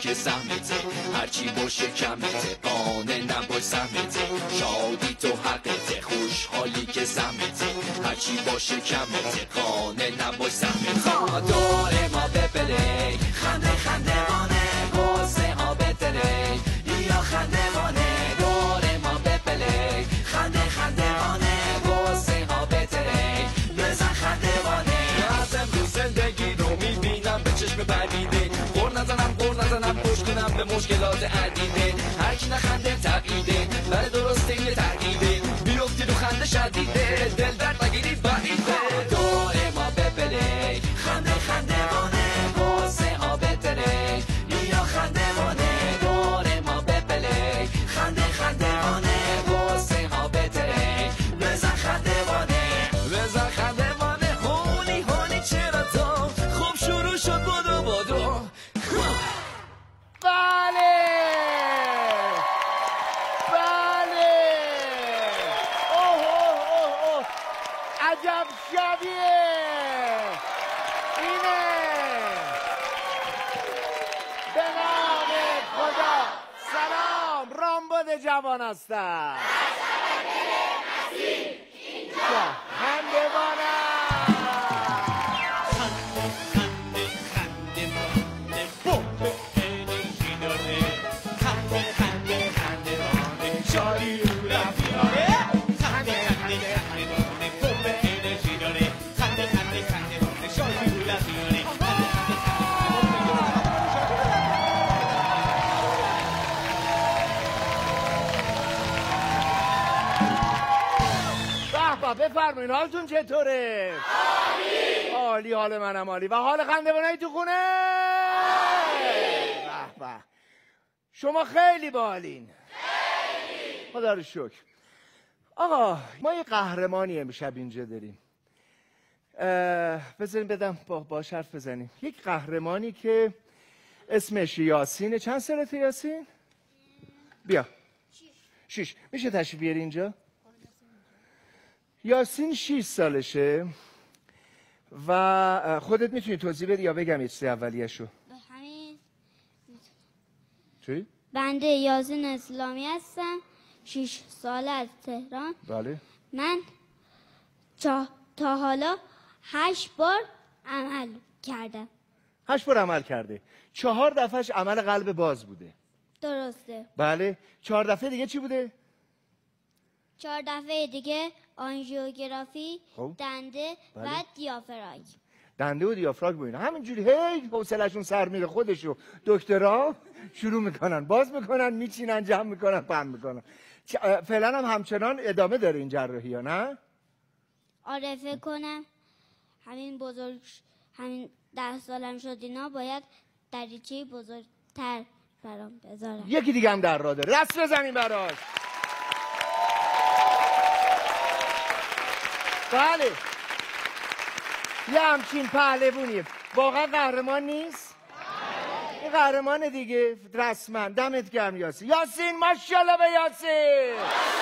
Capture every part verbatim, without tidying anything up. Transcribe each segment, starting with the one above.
که سهمته، هرچی باشه کمته، قانه نباش سهمته، شادی تو حقته، خوشحالی که زحمته، هرچی باشه کمته، قانه نباش سهمته. داره ما بپلی خنده خنده مانه، واسه آب تلی یا خنده مانه. داره ما بپلی خنده خنده مانه، واسه آب تلی بزن خنده مانه. از امروز زندگی رو میبینم به چشم پدیده، غر نزنم غر نزنم خوش کنم به مشکلات عدیده. هر کی نخنده تقییده، برای درسته یه تقییده، بیفتی رو خنده شدیده، دل درد نگیری بعیده. داره ما بپلی خنده خنده مانه، واسه آب تلی یا خنده مانه. داره ما بپلی خنده خنده مانه، واسه آب تلی بزن خنده مانه، بزن خنده مانه. هونی هونی چرا تو خوب شروع شد بدو بدو. بله بله اوه اوه اوه اوه عجب شبیه اینه. به نام خدا سلام، رامبد جوان هستم. خندوانم. بفرمایین حالتون چطوره؟ عالی. عالی، حال منم عالی. و حال خندوانایی تو خونه؟ به به. شما خیلی باحالین. خیلی. خدا رو شکر. آقا ما یه قهرمانی امشب اینجا داریم. بذاریم بدم با باش حرف بزنیم. یک قهرمانی که اسمش یاسینه. چند سالته یاسین؟ بیا. شیش. شیش. میشه تشریف بیاری اینجا؟ یاسین شیش سالشه و خودت میتونی توضیح بدی یا بگم یه چیزی اولیه‌شو؟ همین. چی؟ بنده یاسین اسلامی هستم، شیش ساله از تهران. بله. من چا... تا حالا هشت بار عمل کردم. هشت بار عمل کرده. چهار دفعش عمل قلب باز بوده. درسته. بله. چهار دفعه دیگه چی بوده؟ چهار دفعه دیگه آنژیوگرافی، خب. دنده بله. و دیافراگم. دنده و دیافراگم اینا همینجوری هی حوصله‌شون سر میره، خودشو دکترا شروع میکنن باز میکنن میچینن جمع میکنن پم میکنن. فعلا هم همچنان ادامه داره این جراحی ها نه؟ آره فکر کنم همین بزرگ همین ده سالم شد اینا باید دریچه بزرگتر برام بذارم. یکی دیگه هم در راه داره، دست بزنیم براش. بله یه همچین پهلوونیه. واقعا قهرمان نیست؟ بله. این قهرمان دیگه رسما. دمت گرم یاسین. یاسین ماشاءالله به یاسین.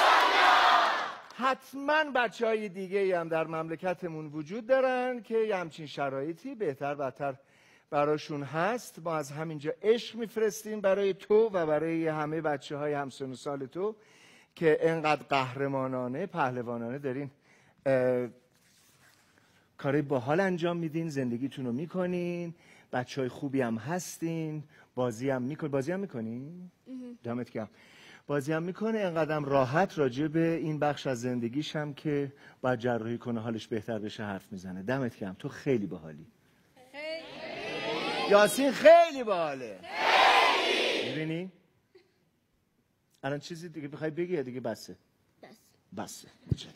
حتما بچه های دیگه هم در مملکتمون وجود دارن که یه همچین شرایطی بهتر بدتر براشون هست. ما از همینجا عشق میفرستیم برای تو و برای همه بچه های همسن و سال تو که انقدر قهرمانانه پهلوانانه دارین کاری باحال انجام میدین، زندگیتون رو میکنین، بچه های خوبی هم هستین، بازی هم میکنین. بازی هم میکنین؟ دمت گرم. بازی هم میکنه، انقدرم راحت راجع به این بخش از زندگیش هم که باید جراحی کنه حالش بهتر بشه حرف میزنه. دمت گرم. تو خیلی باحالی. خیلی. یاسین خیلی باحاله. خیلی. میبینی؟ الان چیزی دیگه بخوای بگی یا دیگه بسه؟ بسه. بسه.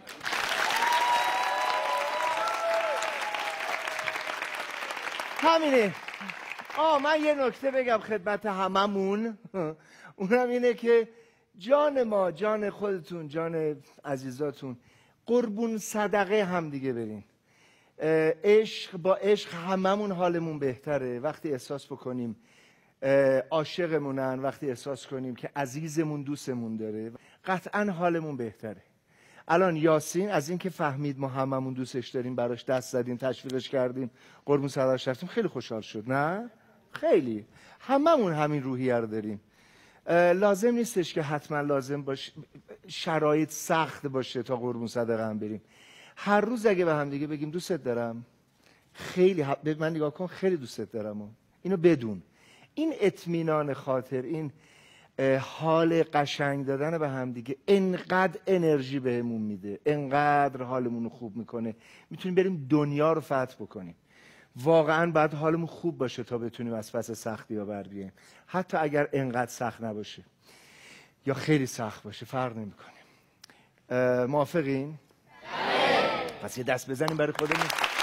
همینه. آه من یه نکته بگم خدمت هممون، اونم اینه که جان ما، جان خودتون، جان عزیزاتون، قربون صدقه هم دیگه برین. عشق، با عشق هممون حالمون بهتره وقتی احساس بکنیم عاشقمونن، وقتی احساس کنیم که عزیزمون دوستمون داره، قطعا حالمون بهتره. الان یاسین از این که فهمید ما هممون دوستش داریم براش دست زدیم، تشویقش کردیم، قربون صدقش رفتیم، خیلی خوشحال شد. نه؟ خیلی هممون همین روحیه رو داریم. لازم نیستش که حتما لازم باشه شرایط سخت باشه تا قربون صدقه هم بریم. هر روز اگه به هم دیگه بگیم دوستت دارم، خیلی ح... من نگاه کن خیلی دوستت دارم، اینو بدون، این اطمینان خاطر، این حال قشنگ دادن به هم دیگه انقدر انرژی بهمون میده، انقدر حالمون رو خوب میکنه، میتونیم بریم دنیا رو فتح بکنیم. واقعا باید حالمون خوب باشه تا بتونیم از پس سختی ها بر بیاییم، حتی اگر انقدر سخت نباشه یا خیلی سخت باشه فرق نمیکنه. موافقین؟ پس یه دست بزنیم برای خودمون.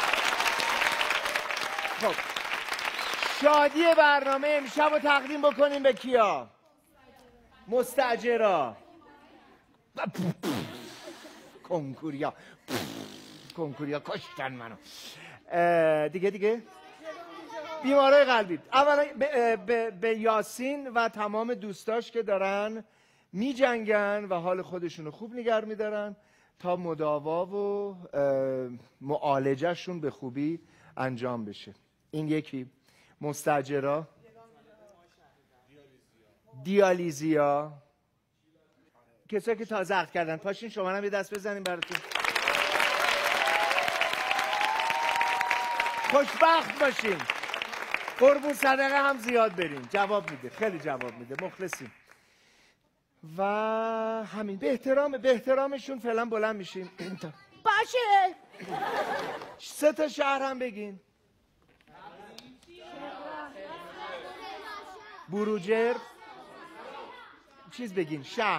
خب شادی برنامه امشب رو تقدیم بکنیم به کیا؟ مستاجرا، کنکوریا، کنکوریا کشتن منو. دیگه دیگه بیمارای قلبی. اولا به, به, به یاسین و تمام دوستاش که دارن می جنگن و حال خودشونو خوب نگر می دارن تا مداوا و معالجهشون به خوبی انجام بشه. این یکی. مستاجرا، دیالیزیا، کسایی که تازه عقد کردن پاشین شما هم یه دست بزنیم براتون. خوشبخت باشین، قربون صدقه هم زیاد برین. جواب میده، خیلی جواب میده، مخلصیم. و همین به احترام به احترامشون فعلا بلند میشیم. باشه سه تا شهر هم بگین. بروجر چیز بگین، شهر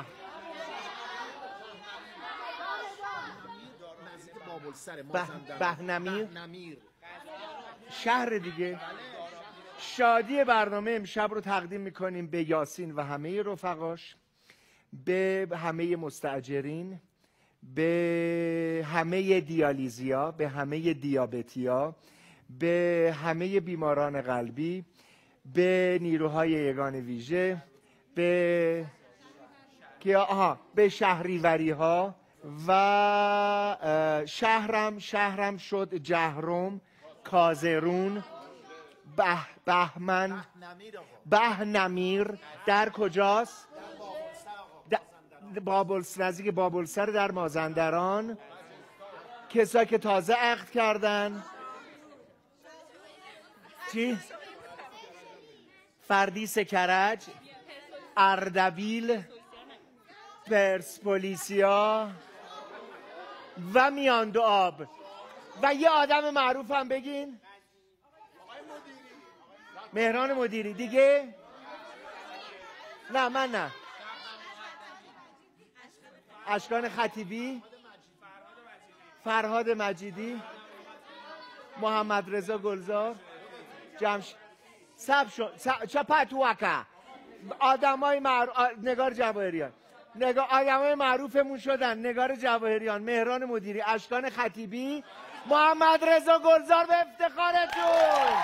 بهنمیر، شهر دیگه. شادی برنامه امشب رو تقدیم میکنیم به یاسین و همه رفقاش، به همه مستاجرین، به همه دیالیزیا، به همه دیابتیا، به همه بیماران قلبی، به نیروهای یگان ویژه، به که آها به شهریوری ها و شهرم شهرم شد جهرم، کازرون، به بهمن، بهنمیر در کجاست؟ بابلس، نزدیک بابلسر در مازندران. کسایی که تازه عقد کردن چی؟ فردیس کرج، اردبیل، پرسپولیسیا و میاندو آب. و یه آدم معروف هم بگین. مهران مدیری. دیگه نه من نه اشکان خطیبی، فرهاد مجیدی، محمد رضا گلزار، جمش سب شو چپتوکا. آدمای معروف، نگار جواهریان، نگار آدمای معروفمون شدن. نگار جواهریان، مهران مدیری، اشکان خطیبی، محمد رضا گلزار. به افتخارتون.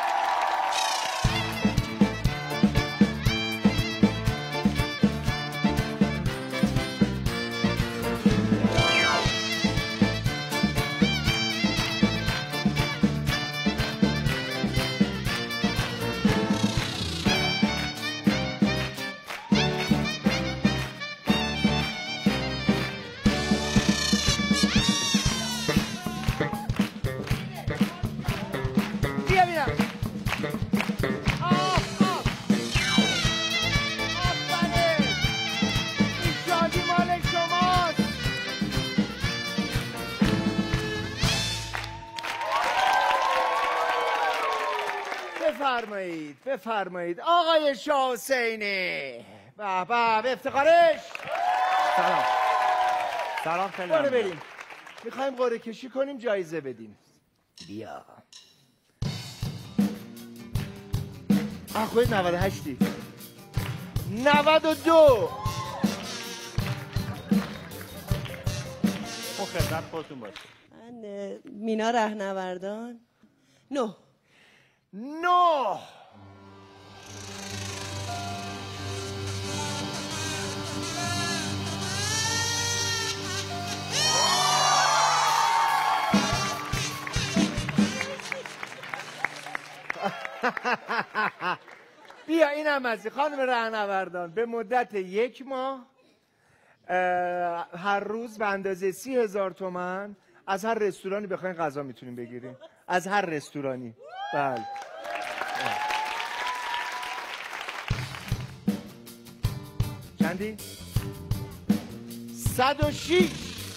بفرمایید بفرمایید آقای شاه حسینی. به به به افتخارش. سلام سلام. خیلی ممنون. بریم میخوایم قرعه کشی کنیم جایزه بدیم. بیا آخوی نود و هشتی نود و دو. خدمت خودتون باشه. من مینا رهنوردان. نه نه این هم از خانم رهنوردان به مدت یک ماه هر روز به اندازه سی هزار تومن از هر رستورانی بخواین غذا میتونیم بگیریم. از هر رستورانی. بله. چندی؟ صد و شیش.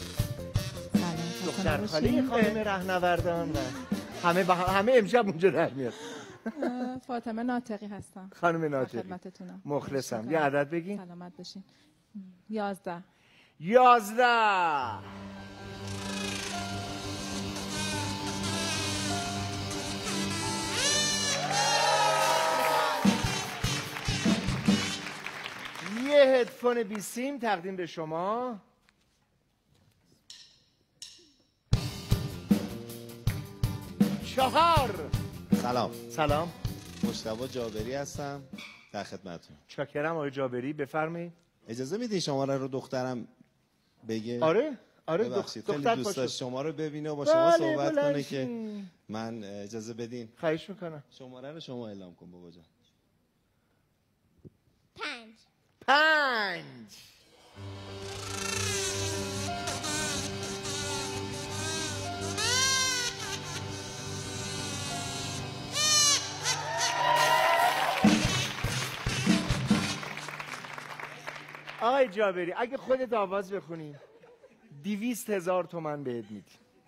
دختر خاله خانم رهنوردان و همه بح... همه امشب اونجا در میاد. فاطمه ناطقی هستم. خانم ناطقی. خدمتتونم. مخلصم. یه عدد بگین. سلامت باشین. یازده. یازده. یه هدفون بی سیم تقدیم به شما. چهار. سلام. سلام. مجتبی جابری هستم، در خدمتتون. چاکرم آقای جابری، بفرمایید. اجازه میدین شماره رو دخترم بگه؟ آره آره ببخشید، دختر خیلی دوست داشت شما رو ببینه و با شما بله صحبت بلنشی. کنه که من اجازه بدین. خواهش میکنم. شماره رو شما اعلام کن بابا جان. پنج. پنج. آقای جابری اگه خودت آواز بخونی دویست هزار تومن بهت میدی.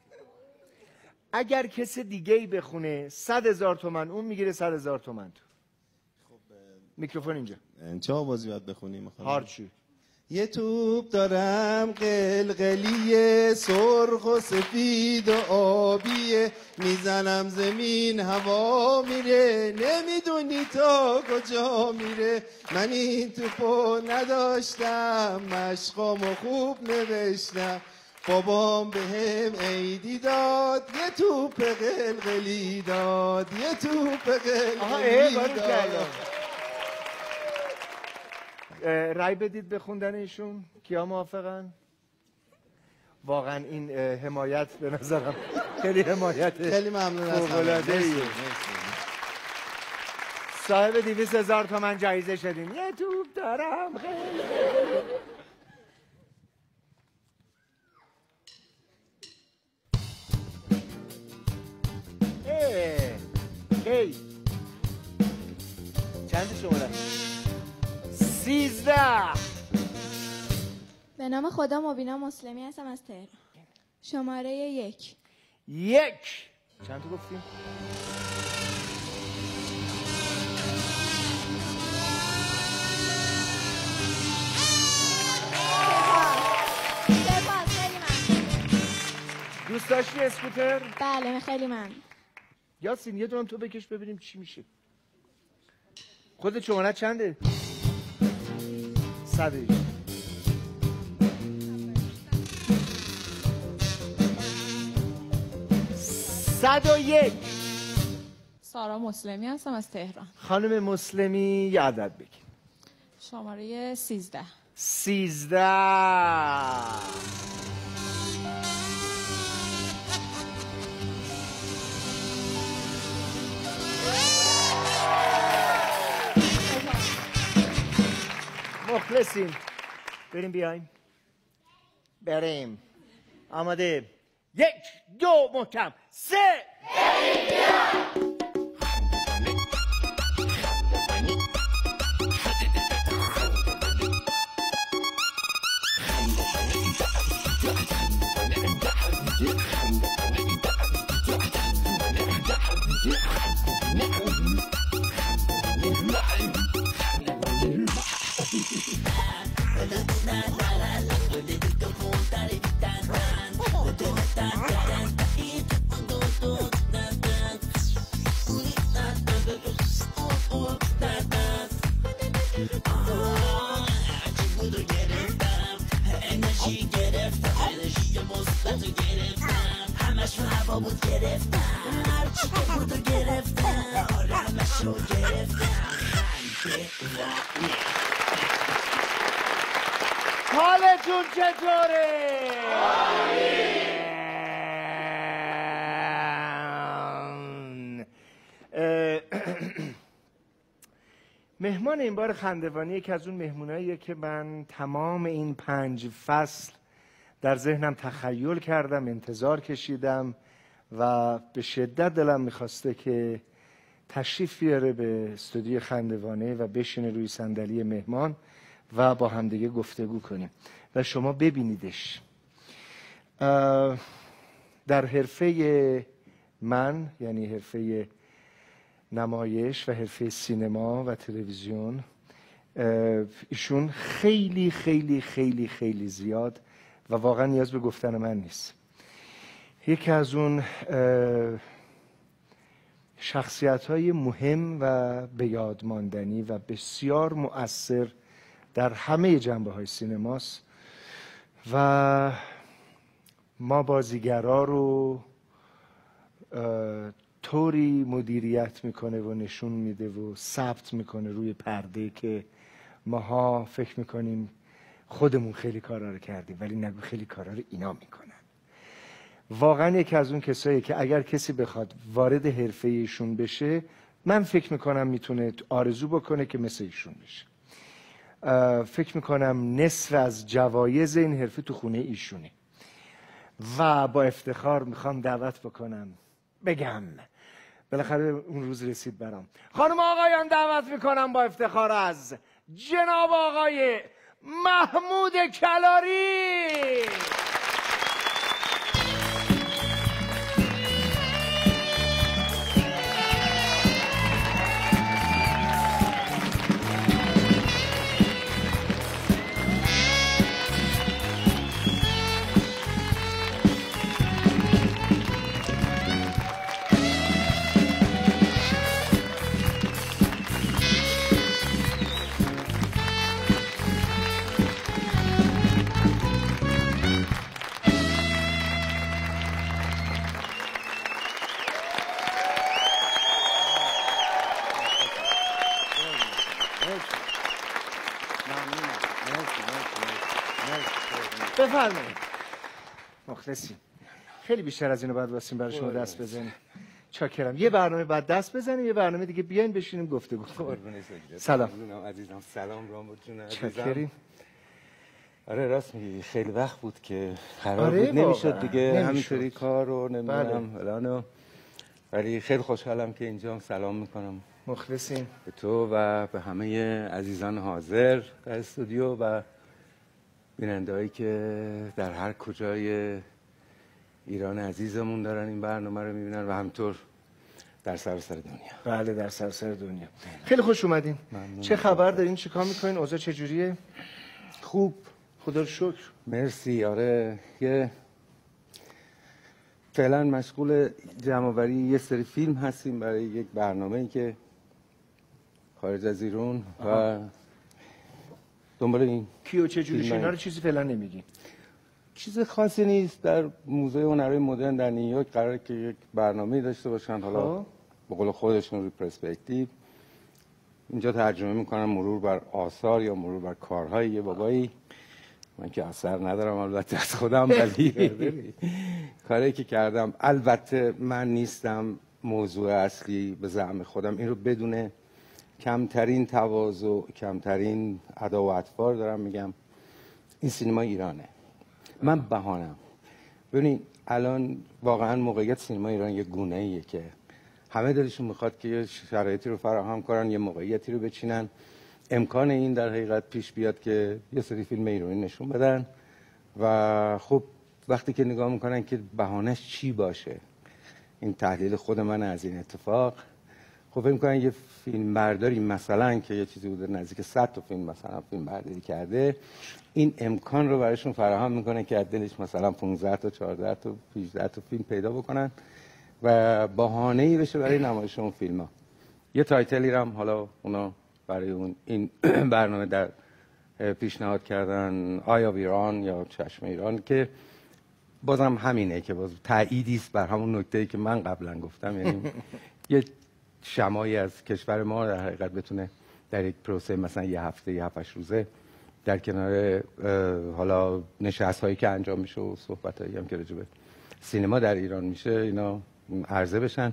اگر کس دیگه ای بخونه صد هزار تومن اون میگیره صد هزار تومن تو. میکروفون اینجا. چه آوازی باید بخونیم؟ هارچی. یه توپ دارم قلقلیه، سرخ و سفید و آبیه، میزنم زمین هوا میره، نمیدونی تا کجا میره. من این توپو نداشتم، مشقامو خوب نوشتم، بابام به هم عیدی داد، یه توپ قلقلی داد، یه توپ قلقلی داد. رای بدید به خوندن ایشون. کیا موافقن؟ واقعا این حمایت به نظرم خیلی حمایت خیلی ممنون از فوق‌العاده‌ایه. صاحب دویست هزار تومن جایزه شدیم. یه توپ دارم خیلی ای ای چند شماره؟ سیزده. به نام خدا مبینا مسلمی هستم از تهران. شماره یک. یک. چند تا گفتیم؟ سپاس. خیلی ممنون. دوست داشتی اسکوتر؟ بله خیلی ممنون. یاسین یه دونم تو بکش ببینیم چی میشه. خودت شماره چنده؟ صد. صد و یک. سارا مسلمی هستم از تهران. خانم مسلمی یه عدد بگی. شماره سیزده. سیزده. مخلصیم. بریم بیایم. بریم. آماده. یک دو محکم سه. بریم بیایم. حالتون چطوره؟ مهمان این بار خندوانی یکی از اون مهموناییه که من تمام این پنج فصل در ذهنم تخیل کردم، انتظار کشیدم و به شدت دلم میخواسته که تشریف بیاره به استودیو خندوانه و بشینه روی صندلی مهمان و با همدیگه گفتگو کنیم و شما ببینیدش. در حرفه من، یعنی حرفه نمایش و حرفه سینما و تلویزیون، ایشون خیلی خیلی خیلی خیلی زیاد و واقعا نیاز به گفتن من نیست. یکی از اون شخصیت‌های مهم و به یاد ماندنی و بسیار مؤثر در همه جنبه‌های سینماست و ما بازیگرا رو طوری مدیریت میکنه و نشون میده و ثبت میکنه روی پرده که ماها فکر میکنیم خودمون خیلی کارا رو کردیم ولی نگو خیلی کارا رو اینا میکنن. واقعا یکی از اون کسایی که اگر کسی بخواد وارد حرفه ایشون بشه، من فکر میکنم میتونه آرزو بکنه که مثل ایشون بشه. فکر میکنم نصف از جوایز این حرفه تو خونه ایشونه و با افتخار میخوام دعوت بکنم بگم، بالاخره اون روز رسید برام. خانم آقایان دعوت میکنم با افتخار از جناب آقای محمود کلاری. بفرمایید. مخلصیم. خیلی بیشتر از اینو باید واسیم برای شما دست بزنیم. چاکرم. یه برنامه بعد دست بزنیم، یه برنامه دیگه بیاین بشینیم گفتگو کنیم. سلام عزیزم. سلام رامبد جون عزیزم. چاکریم. آره راست میگی، خیلی وقت بود که قرار آره بود نمیشد دیگه همینطوری کار رو نمیدونم فلانو، ولی خیلی خوشحالم که اینجا سلام میکنم. مخلصیم. به تو و به همه عزیزان حاضر در استودیو و بیننده‌هایی که در هر کجای ایران عزیزمون دارن این برنامه رو میبینن و همینطور در سراسر دنیا. بله در سراسر دنیا. خیلی خوش اومدین. چه خبر دارین؟ چه کار میکنین؟ اوضاع چجوریه؟ خوب، خدا رو شکر. مرسی. آره یه فعلا مشغول جمع‌آوری یه سری فیلم هستیم برای یک برنامه‌ای که خارج از ایران و دنبال این کیو چه جوریش اینا رو چیزی فعلا نمیگین؟ چیز خاصی نیست. در موزه هنرهای مدرن در نیویورک قراره که یک برنامه‌ای داشته باشن، حالا به قول خودشون روی پرسپکتیو. اینجا ترجمه میکنن مرور بر آثار یا مرور بر کارهای یه بابایی. من که اثر ندارم البته از خودم، ولی کاری که کردم، البته من نیستم موضوع اصلی به زعم خودم، این رو بدون کمترین تواضع، کمترین ادا و اطوار دارم میگم این سینما ایرانه. من بهانم. ببینید الان واقعا موقعیت سینما ایران یه گونه ایه که همه دلشون میخواد که یه شرایطی رو فراهم کنن، یه موقعیتی رو بچینن، امکان این در حقیقت پیش بیاد که یه سری فیلم ایرانی نشون بدن و خب وقتی که نگاه میکنن که بهانه‌اش چی باشه، این تحلیل خود من از این اتفاق، خب فکر می‌کنن یه فیلم برداری مثلا که یه چیزی بوده نزدیک صد تا فیلم مثلا فیلم برداری کرده، این امکان رو براشون فراهم میکنه که از دلش مثلا پانزده تا چهارده تا هجده تا فیلم پیدا بکنن و بهانه‌ای بشه برای نمایش اون فیلم‌ها. یه تایتلی هم حالا اونا برای اون این برنامه در پیشنهاد کردن، آی آف ایران یا چشم ایران، که بازم همینه که باز تأییدی است بر همون نکته‌ای که من قبلا گفتم، یعنی یه شمایی از کشور ما در حقیقت بتونه در یک پروسه مثلا یه هفته یه هفتش روزه در کنار حالا نشست هایی که انجام میشه و صحبت هایی هم که راجع به سینما در ایران میشه اینا عرضه بشن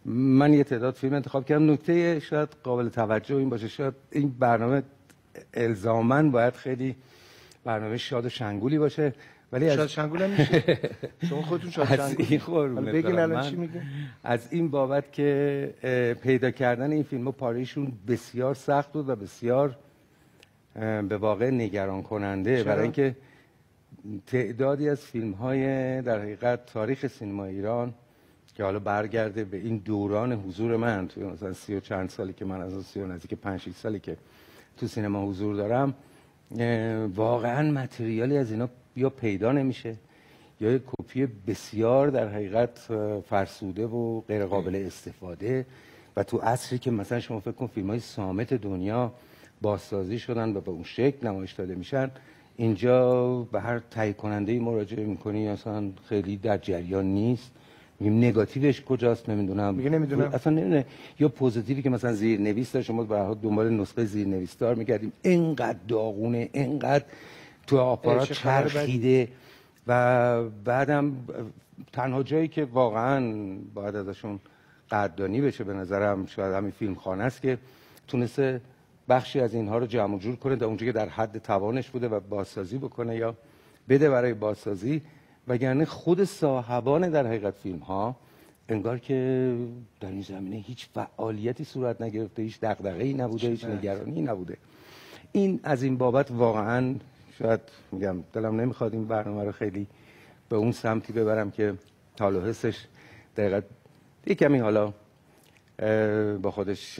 من یه تعداد فیلم انتخاب کردم. نکته شاید قابل توجه این باشه، شاید این برنامه الزاماً باید خیلی برنامه شاد و شنگولی باشه، ولی شاد از شنگول هم میشه. شما خودتون شاد شنگول بگین الان چی میگه؟ از این بابت که پیدا کردن این فیلم‌ها پاره‌شون بسیار سخت بود و بسیار به واقع نگران کننده، برای اینکه تعدادی از فیلم‌های در حقیقت تاریخ سینما ایران که حالا برگرده به این دوران حضور من توی مثلا سی و چند سالی که من از سی و نزدیک پنج شش سالی که تو سینما حضور دارم، واقعا متریالی از اینا یا پیدا نمیشه یا یک کپی بسیار در حقیقت فرسوده و غیر قابل استفاده. و تو عصری که مثلا شما فکر کن فیلم‌های صامت دنیا بازسازی شدن و به اون شکل نمایش داده میشن، اینجا به هر تهیه کننده‌ای مراجعه می‌کنی اصلا خیلی در جریان نیست. میگیم نگاتیوش کجاست نمیدونم، میگه نمیدونم اصلا نمیدونه. یا پوزیتیوی که مثلا زیرنویس داره، شما به هر حال دنبال نسخه زیرنویس دار می‌گردیم، اینقدر داغونه، اینقدر تو آپارات چرخیده. و بعدم تنها جایی که واقعا باید ازشون قدردانی بشه به نظرم شاید همین فیلمخانه است که تونسته بخشی از اینها رو جمع جور کنه در اونجا که در حد توانش بوده و بازسازی بکنه یا بده برای بازسازی. وگرنه خود صاحبان در حقیقت فیلم ها انگار که در این زمینه هیچ فعالیتی صورت نگرفته، هیچ دغدغه‌ای نبوده، هیچ نگرانی نبوده. این از این بابت واقعا شاید میگم دلم نمیخواد این برنامه رو خیلی به اون سمتی ببرم که حال و حسش دقیقاً یک کمی حالا با خودش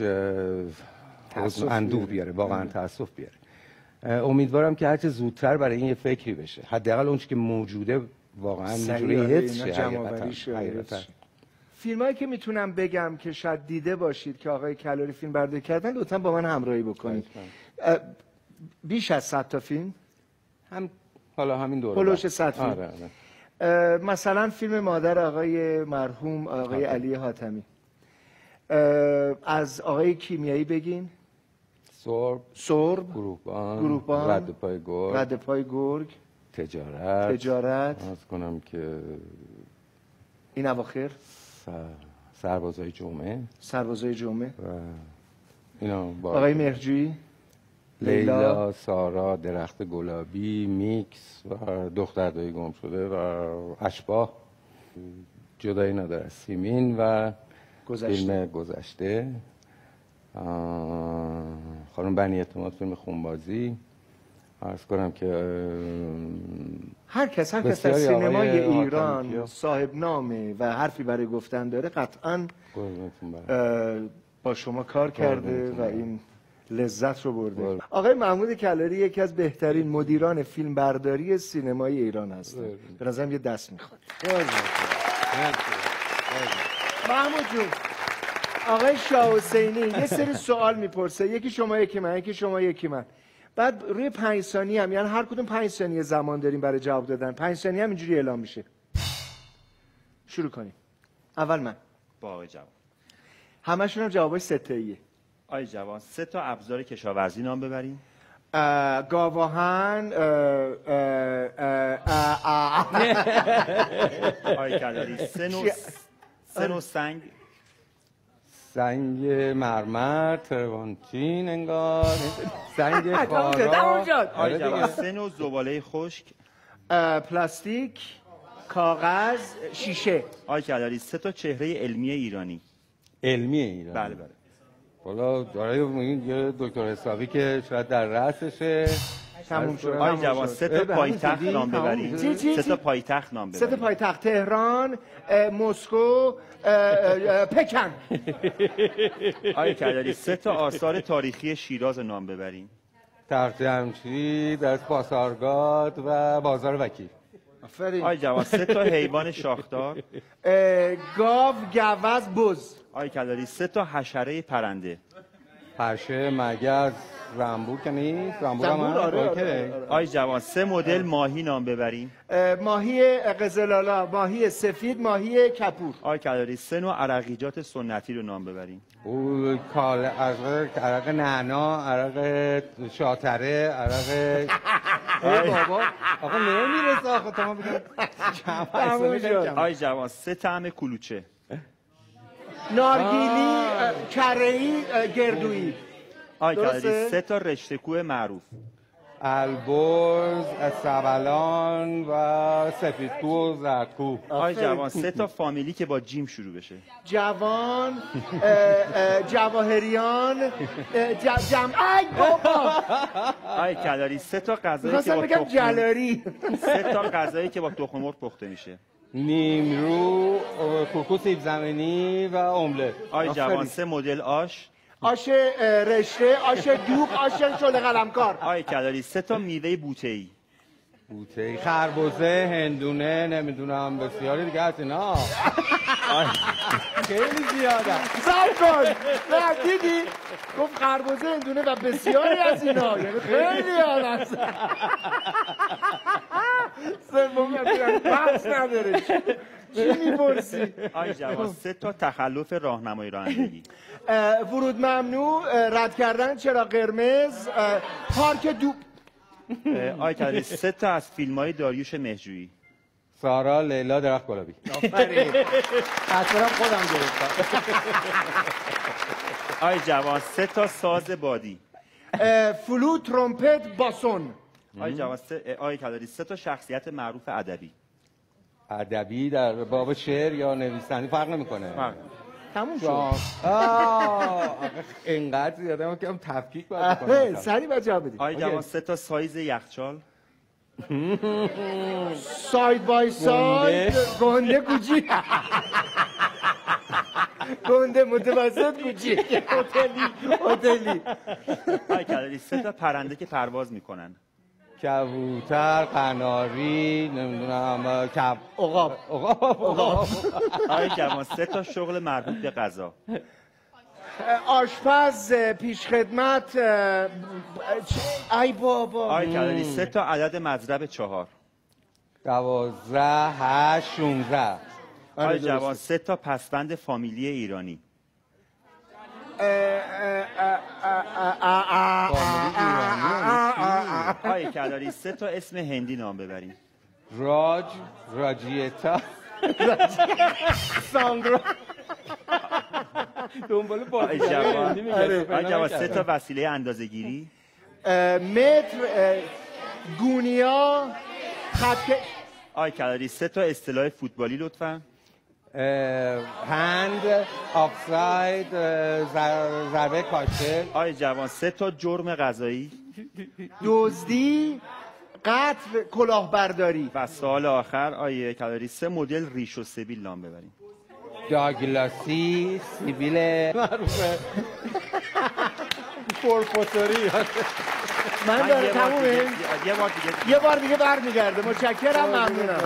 اندوه بیاره، واقعا تأسف بیاره. امیدوارم که هرچه زودتر برای این یه فکری بشه، حداقل اون چیزی که موجوده واقعا اینجوری حفظ شه. فیلمایی که میتونم بگم که شاید دیده باشید که آقای کلاری فیلم برداری کردن، لطفا با من همراهی بکنید. بیش از صد تا فیلم هم حالا همین دوره پلوش صد فیلم. آره آره. مثلا فیلم مادر آقای مرحوم آقای علی حاتمی. از آقای کیمیایی بگین. سرب سرب گروهبان گروهبان رد پای گرگ رد پای گرگ تجارت تجارت عرض کنم که این اواخر سربازای جمعه سربازای جمعه و اینا آقای مهرجویی لیلا سارا درخت گلابی میکس و دختر دایی گم شده و اشباح جدایی نداره سیمین و گذشته. فیلم گذشته خانم بنی اعتماد فیلم خونبازی. عرض کنم که هر کس هر کس در سینمای ایران صاحب نامه و حرفی برای گفتن داره قطعا با شما کار کرده و این لذت رو برده. آقای محمود کلاری یکی از بهترین مدیران فیلم برداری سینمای ایران هستن. به نظرم یه دست میخواد. محمود جون، آقای شاه حسینی یه سری سوال میپرسه، یکی شما یکی من، یکی شما یکی من. بعد روی پنج ثانیه هم، یعنی هر کدوم پنج ثانیه زمان داریم برای جواب دادن. پنج ثانیه هم اینجوری اعلام میشه. شروع کنیم. اول من. با آقای جوان. همشون هم جوابای سه تاییه. آقای جوان، سه تا ابزار کشاورزی نام ببریم. گاواهن. آقای کلاری، سه نوع سه نوع سنگ. سنگ مرمر، تروانتین انگار، سنگ خارا. آقای جوان، سه نوع زباله خشک. پلاستیک، کاغذ، شیشه. آقای کلاری، سه تا چهره علمی ایرانی. علمی ایرانی؟ بله بله. حالا دارای یه دکتر حسابی که شاید در رأسشه. تموم شد. آقای جوان، سه تا پایتخت نام ببریم. سه تا پایتخت نام ببریم. سه تا پایتخت: تهران، مسکو، پکن. آقای کلاری، سه تا آثار تاریخی شیراز نام ببریم. تخت جمشید، در پاسارگاد و بازار وکیل. آقای جوان، سه تا حیوان شاخدار. گاو، گوز، بز. آقای کلاری، سه تا حشره پرنده. پشه، مگس، زنبور که نیست؟ زنبور هم آره. آقای جوان، سه مدل ماهی نام ببریم. ماهی قزلالا، ماهی سفید، ماهی کپور. آقای کلاری، سه نوع عرقیجات سنتی رو نام ببریم. او کال عرق عرق نعنا، عرق شاتره، عرق ای بابا آقا نمیرسه آخه تا ما بگم. آقای جوان، سه طعم کلوچه. نارگیلی، کره‌ای، گردویی. آی درسته؟ کلاری سه تا رشته کوه معروف. البرز، سبلان و سفیدکو و زردکو. آی جوان سه تا فامیلی که با جیم شروع بشه. جوان، اه، اه، جواهریان، اه، ج- جمع ای بابا. آی کلاری سه تا غذایی که می‌خواستم با بگم تخم جلاری. سه تا غذایی که با تخم مرغ پخته میشه. نیمرو، کوکو سیب زمینی و املت. آی جوان آفرین. سه مدل آش. آش اه، رشته، آش دوغ، آش شل قلمکار. آی کلاری سه تا میوه بوته‌ای. بوته خربزه، هندونه، نمیدونم بسیاری دیگه از اینا. خیلی زیاده. سب کن. نه دیدی؟ گفت خربزه هندونه و بسیاری از اینا. یعنی خیلی هست. سوم یعنی بحث نداره. چی میپرسی؟ آی جوان سه تا تخلف راهنمایی رانندگی. اه، ورود ممنوع، اه، رد کردن چرا قرمز، اه، پارک دو. اه، آی کلاری سه تا از فیلم‌های داریوش مهرجویی. سارا، لیلا، درخت گلابی. آفرین. اصلا خودم گرفتم. آی جوان سه تا ساز بادی. اه، فلوت، ترومپت، باسون. آی جوان سه آی کلاری سه تا شخصیت معروف ادبی. ادبی در باب شعر یا نویسندگی فرق نمیکنه. تموم شد. آه آخه اینقدر زیاده من که هم تفکیک باید بکنم. سری باید جواب بدی. آی جوان سه تا سایز یخچال. ساید بای ساید، گنده کوچیک. گنده متوسط کوچیک. هتلی، هتلی. آی کلاری سه تا پرنده که پرواز میکنن. کبوتر، قناری، نمیدونم کب عقاب. عقاب. آی جوان سه تا شغل مربوط به غذا. آشپز، پیش خدمت، ای بابا. آی کلاری سه تا عدد مضرب چهار. دوازده، هشت، شونزده. آی جوان سه تا پسوند فامیلی ایرانی. آی کلاری سه تا اسم هندی نام ببریم. راج، راجیتا، ساندرا. دنبال آی بازی جوان آی جوان سه تا وسیله اندازه‌گیری. متر، گونیا، خط. آی کلاری سه تا اصطلاح فوتبالی لطفاً. هند، آفساید، ضربه کاشته. آی جوان سه تا جرم قضایی. دزدی، قتل، کلاهبرداری. و سوال آخر آی کلاری سه مدل ریش و سبیل نام ببریم. داگلاسی، سیبیل معروفه، پرپوتوری. من داره تمومه. یه بار دیگه یه بار دیگه برمیگرده. متشکرم، ممنونم.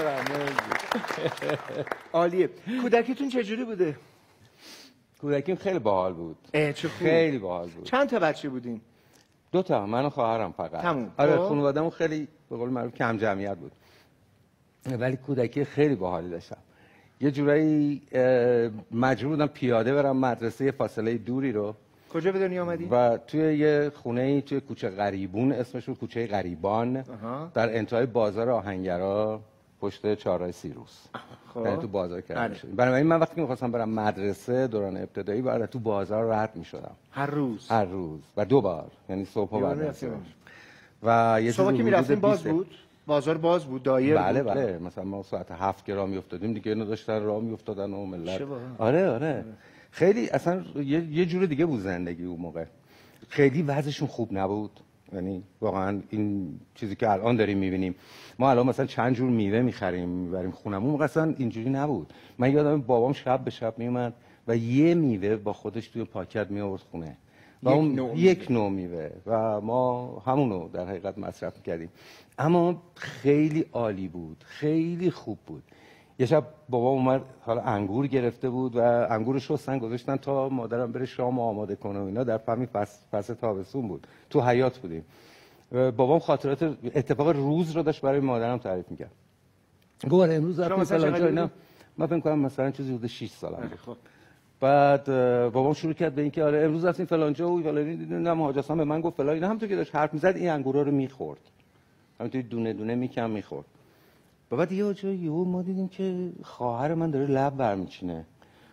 عالیه. کودکیتون چجوری بوده؟ کودکیم خیلی باحال بود. اه چه خوب. خیلی باحال بود. چند تا بچه بودین؟ دو تا، من و خواهرم فقط. تموم. آره خب. خانواده‌مون خیلی به قول معروف کم جمعیت بود. ولی کودکی خیلی باحالی داشتم. یه جورایی مجبور بودم پیاده برم مدرسه فاصله دوری رو. کجا به دنیا آمدی؟ و توی یه خونه‌ای توی کوچه غریبون، اسمش بود کوچه غریبان. آها. در انتهای بازار آهنگرا پشت چهارراه سیروس. خب. یعنی تو بازار کرده بله. شد. برای من وقتی می‌خواستم برم مدرسه دوران ابتدایی بعد تو بازار رد می‌شدم. هر روز. هر روز و دو بار، یعنی صبح و یه بار بعد از رفتیم. ظهر. و یه صبح که چیزی میرفتیم حدود باز بیست بود؟ بازار باز بود، دایر بله بود. بله مثلا ما ساعت هفت که راه میافتادیم دیگه اینا داشتن راه میافتادن و ملت. چه باحال. آره آره خیلی اصلا یه, یه جور دیگه بود زندگی اون موقع. خیلی وضعشون خوب نبود، یعنی واقعا این چیزی که الان داریم میبینیم. ما الان مثلا چند جور میوه میخریم میبریم خونمون، موقع اصلا اینجوری نبود. من یادم بابام شب به شب میومد و یه میوه با خودش توی پاکت میآورد خونه و یک اون نوع یک نوع میوه و ما همونو در حقیقت مصرف میکردیم. اما خیلی عالی بود، خیلی خوب بود. یه شب بابا اومد حالا انگور گرفته بود و انگور شستن گذاشتن تا مادرم بره شام آماده کنه و اینا. در فهمی فصل فصل تابستون بود، تو حیاط بودیم. بابام خاطرات اتفاق روز رو داشت برای مادرم تعریف میکرد. گفت امروز رفتیم فلان جا اینا. من فکر کنم مثلا چیزی حدود شش سالم بود. بعد بابام شروع کرد به اینکه آره امروز رفتیم فلان جا و فلانی دیدم حاج حسن به من گفت فلان اینا. همونطور که داشت حرف میزد این انگورا رو میخورد، همینطوری دونه دونه میکم میخورد. بعد یه جایی یهو ما دیدیم که خواهر من داره لب برمیچینه.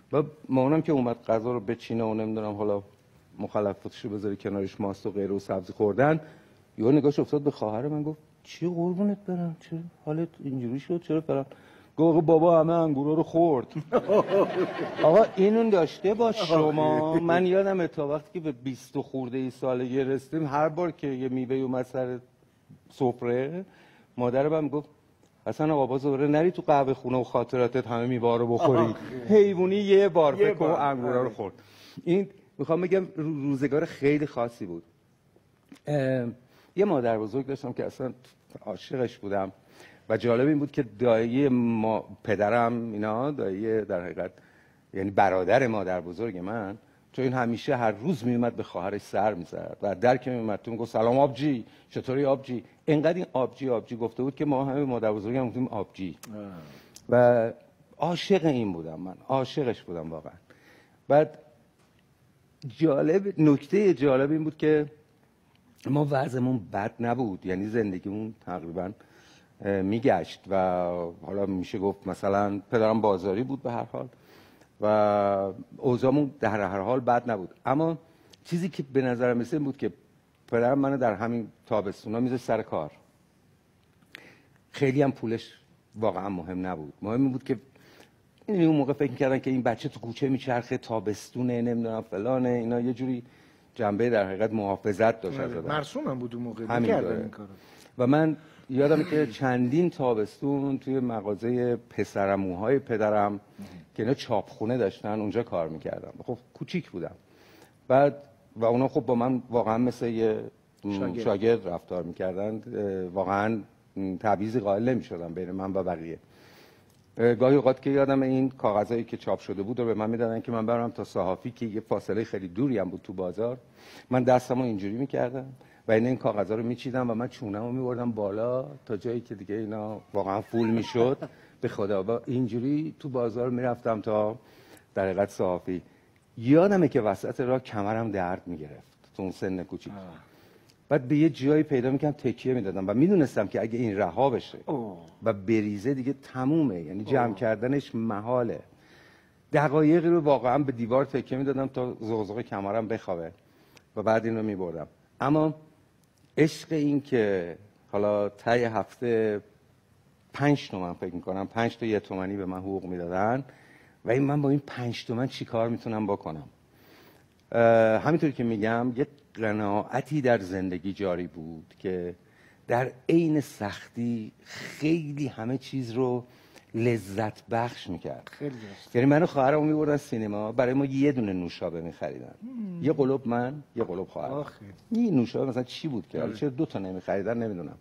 و مامانم که اومد غذا رو بچینه و نمیدونم حالا مخلفاتشو بذاری کنارش، ماست و غیره و سبزی خوردن، یهو نگاهش افتاد به خواهر من، گفت چی قربونت برم، چرا حالت اینجوری شد، چرا فلان؟ گفت بابا همه انگورا رو خورد. آقا اینو داشته باش شما. من یادم تا وقتی که به بیست خورده ای سالگی رسیدیم، هر بار که یه میوه اومد سر سفره، مادرم گفت حسن آقا باز دوباره نری تو قهوه خونه و خاطراتت همه میوه رو بخوری. حیوانی یه بار فکر کنم انگورا رو خورد. این میخوام بگم روزگار خیلی خاصی بود. یه مادر بزرگ داشتم که اصلا عاشقش بودم و جالب این بود که دایی ما پدرم اینا دایی در حقیقت یعنی برادر مادر بزرگ من، چون این همیشه هر روز میومد به خواهرش سر میزد و در که میومد تو میگفت سلام آبجی، چطوری آبجی؟ اینقدر این آبجی آبجی گفته بود که ما همه مادر بزرگم گفتیم آبجی. و عاشق این بودم، من عاشقش بودم واقعا. بعد جالب نکته جالب این بود که ما وضعمون بد نبود، یعنی زندگیمون تقریبا میگشت و حالا میشه گفت مثلا پدرم بازاری بود به هر حال و اوضاعمون در هر حال بد نبود. اما چیزی که به نظرم رسید بود که پدرم منو در همین تابستونا میذاشت سر کار. خیلی هم پولش واقعا مهم نبود، مهم این بود که این اون موقع فکر می‌کردن که این بچه تو کوچه میچرخه، تابستونه، نمیدونم فلانه، اینا یه جوری جنبه در حقیقت محافظت داشت از آدم. مرسوم هم بود اون موقع می‌کردن این کارو. و من یادمه که چندین تابستون توی مغازه پسرعموهای پدرم که اینا چاپخونه داشتن اونجا کار میکردم. خب کوچیک بودم. بعد و اونا خب با من واقعا مثل یه شاگرد, شاگرد رفتار میکردن، واقعا تبعیضی قائل نمیشدن بین من و بقیه. گاهی اوقات که یادم این کاغذایی که چاپ شده بود رو به من میدادن که من برم تا صحافی که یه فاصله خیلی دوری هم بود تو بازار، من دستمو اینجوری میکردم و این این کاغذا رو میچیدم و من چونمو میبردم بالا تا جایی که دیگه اینا واقعا فول میشد. به خدا با اینجوری تو بازار میرفتم تا در حقیقت صحافی. یادمه که وسط راه کمرم درد میگرفت تو اون سن کوچیک. بعد به یه جایی پیدا میکنم تکیه میدادم و میدونستم که اگه این رها بشه اوه. و بریزه دیگه تمومه، یعنی جمع اوه. کردنش محاله. دقایقی رو واقعا به دیوار تکیه میدادم تا زغزغ کمرم بخوابه و بعد این رو میبردم. اما عشق این که حالا تای هفته پنج تومن فکر میکنم پنج تا یه تومنی به من حقوق میدادن و این من با این پنج تومن چی کار میتونم بکنم. همینطوری که میگم یه قناعتی در زندگی جاری بود که در عین سختی خیلی همه چیز رو لذت بخش میکرد. خیلی درست. یعنی منو خواهرمو میبردن سینما، برای ما یه دونه نوشابه میخریدن، یه قلوب من یه قلوب خواهرم. این نوشابه مثلا چی بود که چرا دو تا نمیخریدن نمیدونم.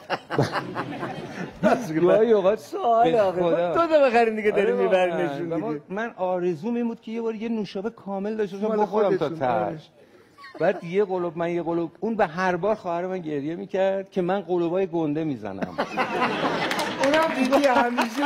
گاهی اوقات سوال آخه تو تو بخریم دیگه داریم میبرنشون. من آرزوم این بود که یه بار یه نوشابه کامل داشته باشم بخورم تا تهش. بعد یه قلوب من یه قلوب اون به هر بار خواهر من گریه میکرد که من قلوبای گنده میزنم. اونم دیدی همیشه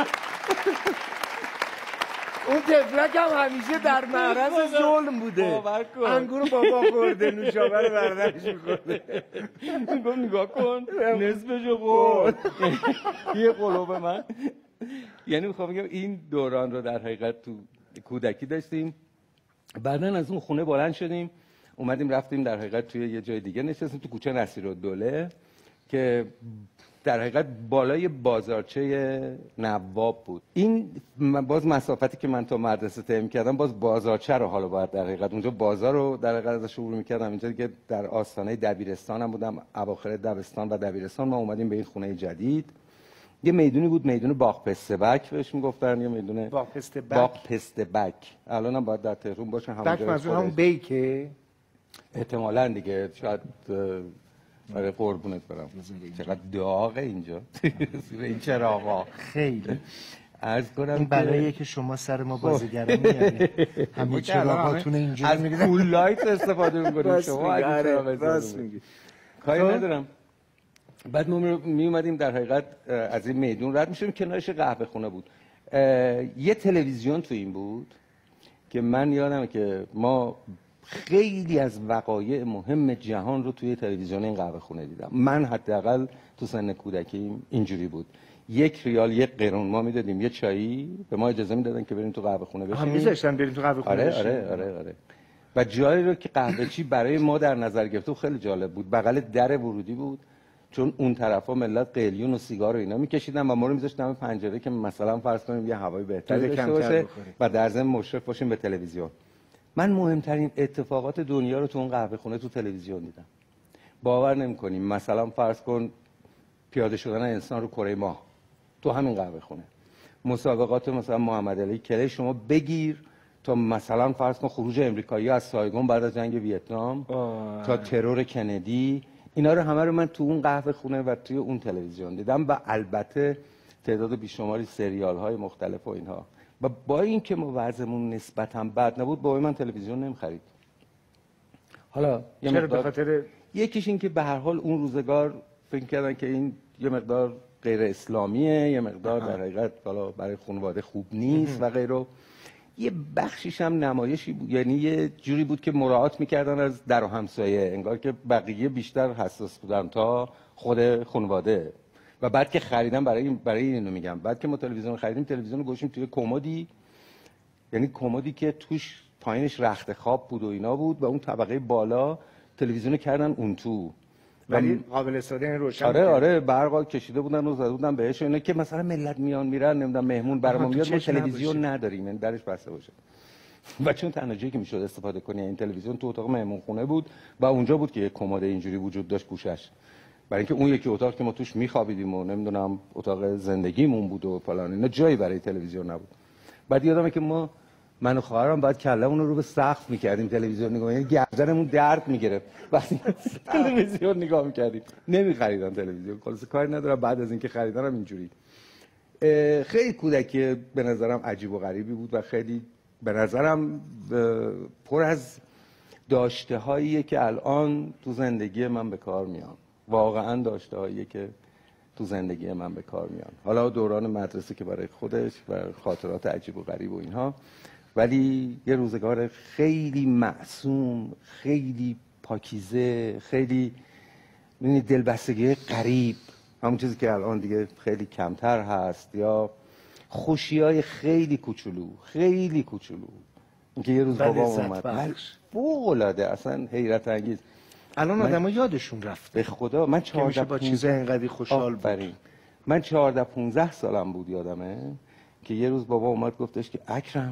اون تفلک هم همیشه در معرض ظلم بوده. انگور بابا خورده، نوشابه رو بردارش میخورده. میگم نگاه کن نصفشو خورد. یه قلوب من. یعنی میخوام بگم این دوران رو در حقیقت تو کودکی داشتیم. بعدن از اون خونه بلند شدیم اومدیم رفتیم در حقیقت توی یه جای دیگه نشستیم تو کوچه نصیرالدوله که در حقیقت بالای بازارچه نواب بود. این باز مسافتی که من تا مدرسه طی می‌کردم باز بازارچه رو حالا باید در حقیقت اونجا بازار رو در حقیقت ازش عبور می‌کردم. اینجا دیگه در آستانه دبیرستانم بودم، اواخر دبستان و دبیرستان ما اومدیم به این خونه جدید. یه میدونی بود، میدون باغ پسته بک بهش میگفتن، یه میدون باغ پسته بک. باغ پسته بک. الانم باید در تهران باشه همونجا. بک منظور همون بیکه؟ احتمالاً دیگه شاید برای قربونت برم. چقدر داغه اینجا. این چراغا خیلی. عرض کنم این بلاییه که شما سر ما بازیگرا میارید. همه چراغاتون اینجوری میگیرن. از کول لایت استفاده میکنید شما. راست میگی. کاری ندارم. بعد ما می اومدیم در حقیقت از این میدون رد میشیم، کنارش قهوه خونه بود. یه تلویزیون تو این بود که من یادمه که ما خیلی از وقایع مهم جهان رو توی تلویزیون این قهوه خونه دیدم. من حداقل تو سن کودکیم اینجوری بود. یک ریال یک قرون ما میدادیم یه چایی، به ما اجازه میدادن که بریم تو قهوه خونه بشینیم. هم میذاشتن بریم تو قهوه خونه آره بشینیم. آره آره آره. و جایی رو که قهوه چی برای ما در نظر گرفته خیلی جالب بود. بغل در ورودی بود، چون اون طرفا ملت قلیون و سیگار و اینا میکشیدن و ما رو میذاشتن دم پنجره که مثلا فرض کنیم یه هوای بهتری داشته باشه و در ضمن مشرف باشیم به تلویزیون. من مهمترین اتفاقات دنیا رو تو اون قهوه خونه تو تلویزیون دیدم. باور نمی‌کنیم مثلا فرض کن پیاده شدن انسان رو کره ماه تو همین قهوه خونه. مسابقات مثلا محمد علی کلی شما بگیر تا مثلا فرض کن خروج امریکایی از سایگون بعد از جنگ ویتنام آه. تا ترور کندی، اینا رو همه رو من تو اون قهوه خونه و توی اون تلویزیون دیدم و البته تعداد بیشماری سریال های مختلف و اینها. و با اینکه ما وضعمون نسبتاً بد نبود بابای من تلویزیون نمی‌خرید. حالا یه چرا مقدار به خاطر یکیش این که به هر حال اون روزگار فکر کردن که این یه مقدار غیر اسلامیه، یه مقدار در حقیقت حالا برای خانواده خوب نیست و غیره. یه بخشیش هم نمایشی بود، یعنی یه جوری بود که مراعات میکردن از در و همسایه، انگار که بقیه بیشتر حساس بودن تا خود خانواده. و بعد که خریدم برای این برای اینو میگم، بعد که ما تلویزیون خریدیم تلویزیون رو گذاشتیم توی کمدی، یعنی کمدی که توش پایینش رخت خواب بود و اینا بود و اون طبقه بالا تلویزیون کردن اون تو. ولی قابل استفاده روشن. آره آره برقا کشیده بودن و زده بودن بهش اینا که مثلا ملت میان میرن نمیدونم مهمون برام میاد ما تلویزیون نداریم، یعنی درش بسته باشه. و چون تنها جایی که میشد استفاده کنی این تلویزیون تو اتاق مهمون خونه بود و اونجا بود که یک کمد اینجوری وجود داشت گوشش. برای اینکه اون یکی اتاق که ما توش میخوابیدیم و نمیدونم اتاق زندگیمون بود و فلان اینا جایی برای تلویزیون نبود. بعد یادمه که ما من و خواهرم بعد کلمون رو رو به سقف میکردیم تلویزیون نگاه، یعنی گردنمون درد میگرفت وقتی تلویزیون نگاه میکردیم. نمیخریدن تلویزیون، خلاص کاری ندارم. بعد از اینکه خریدنم اینجوری خیلی کودکی به نظرم عجیب و غریبی بود و خیلی به نظرم پر از داشته هاییه که الان تو زندگی من به کار میان. واقعا داشته هاییه که تو زندگی من به کار میان. حالا دوران مدرسه که برای خودش و خاطرات عجیب و غریب و اینها، ولی یه روزگار خیلی معصوم، خیلی پاکیزه، خیلی یعنی دلبستگی غریب، همون چیزی که الان دیگه خیلی کمتر هست، یا خوشیای خیلی کوچولو خیلی کوچولو. اینکه یه روز بابا اومد فوق‌العاده اصلا حیرت انگیز. الان آدم‌ها یادشون رفت به خدا. من چهارده با چیزای اینقدر خوشحال بود. من چهارده پانزده سالم بود یادمه که یه روز بابا اومد گفتش که اکرم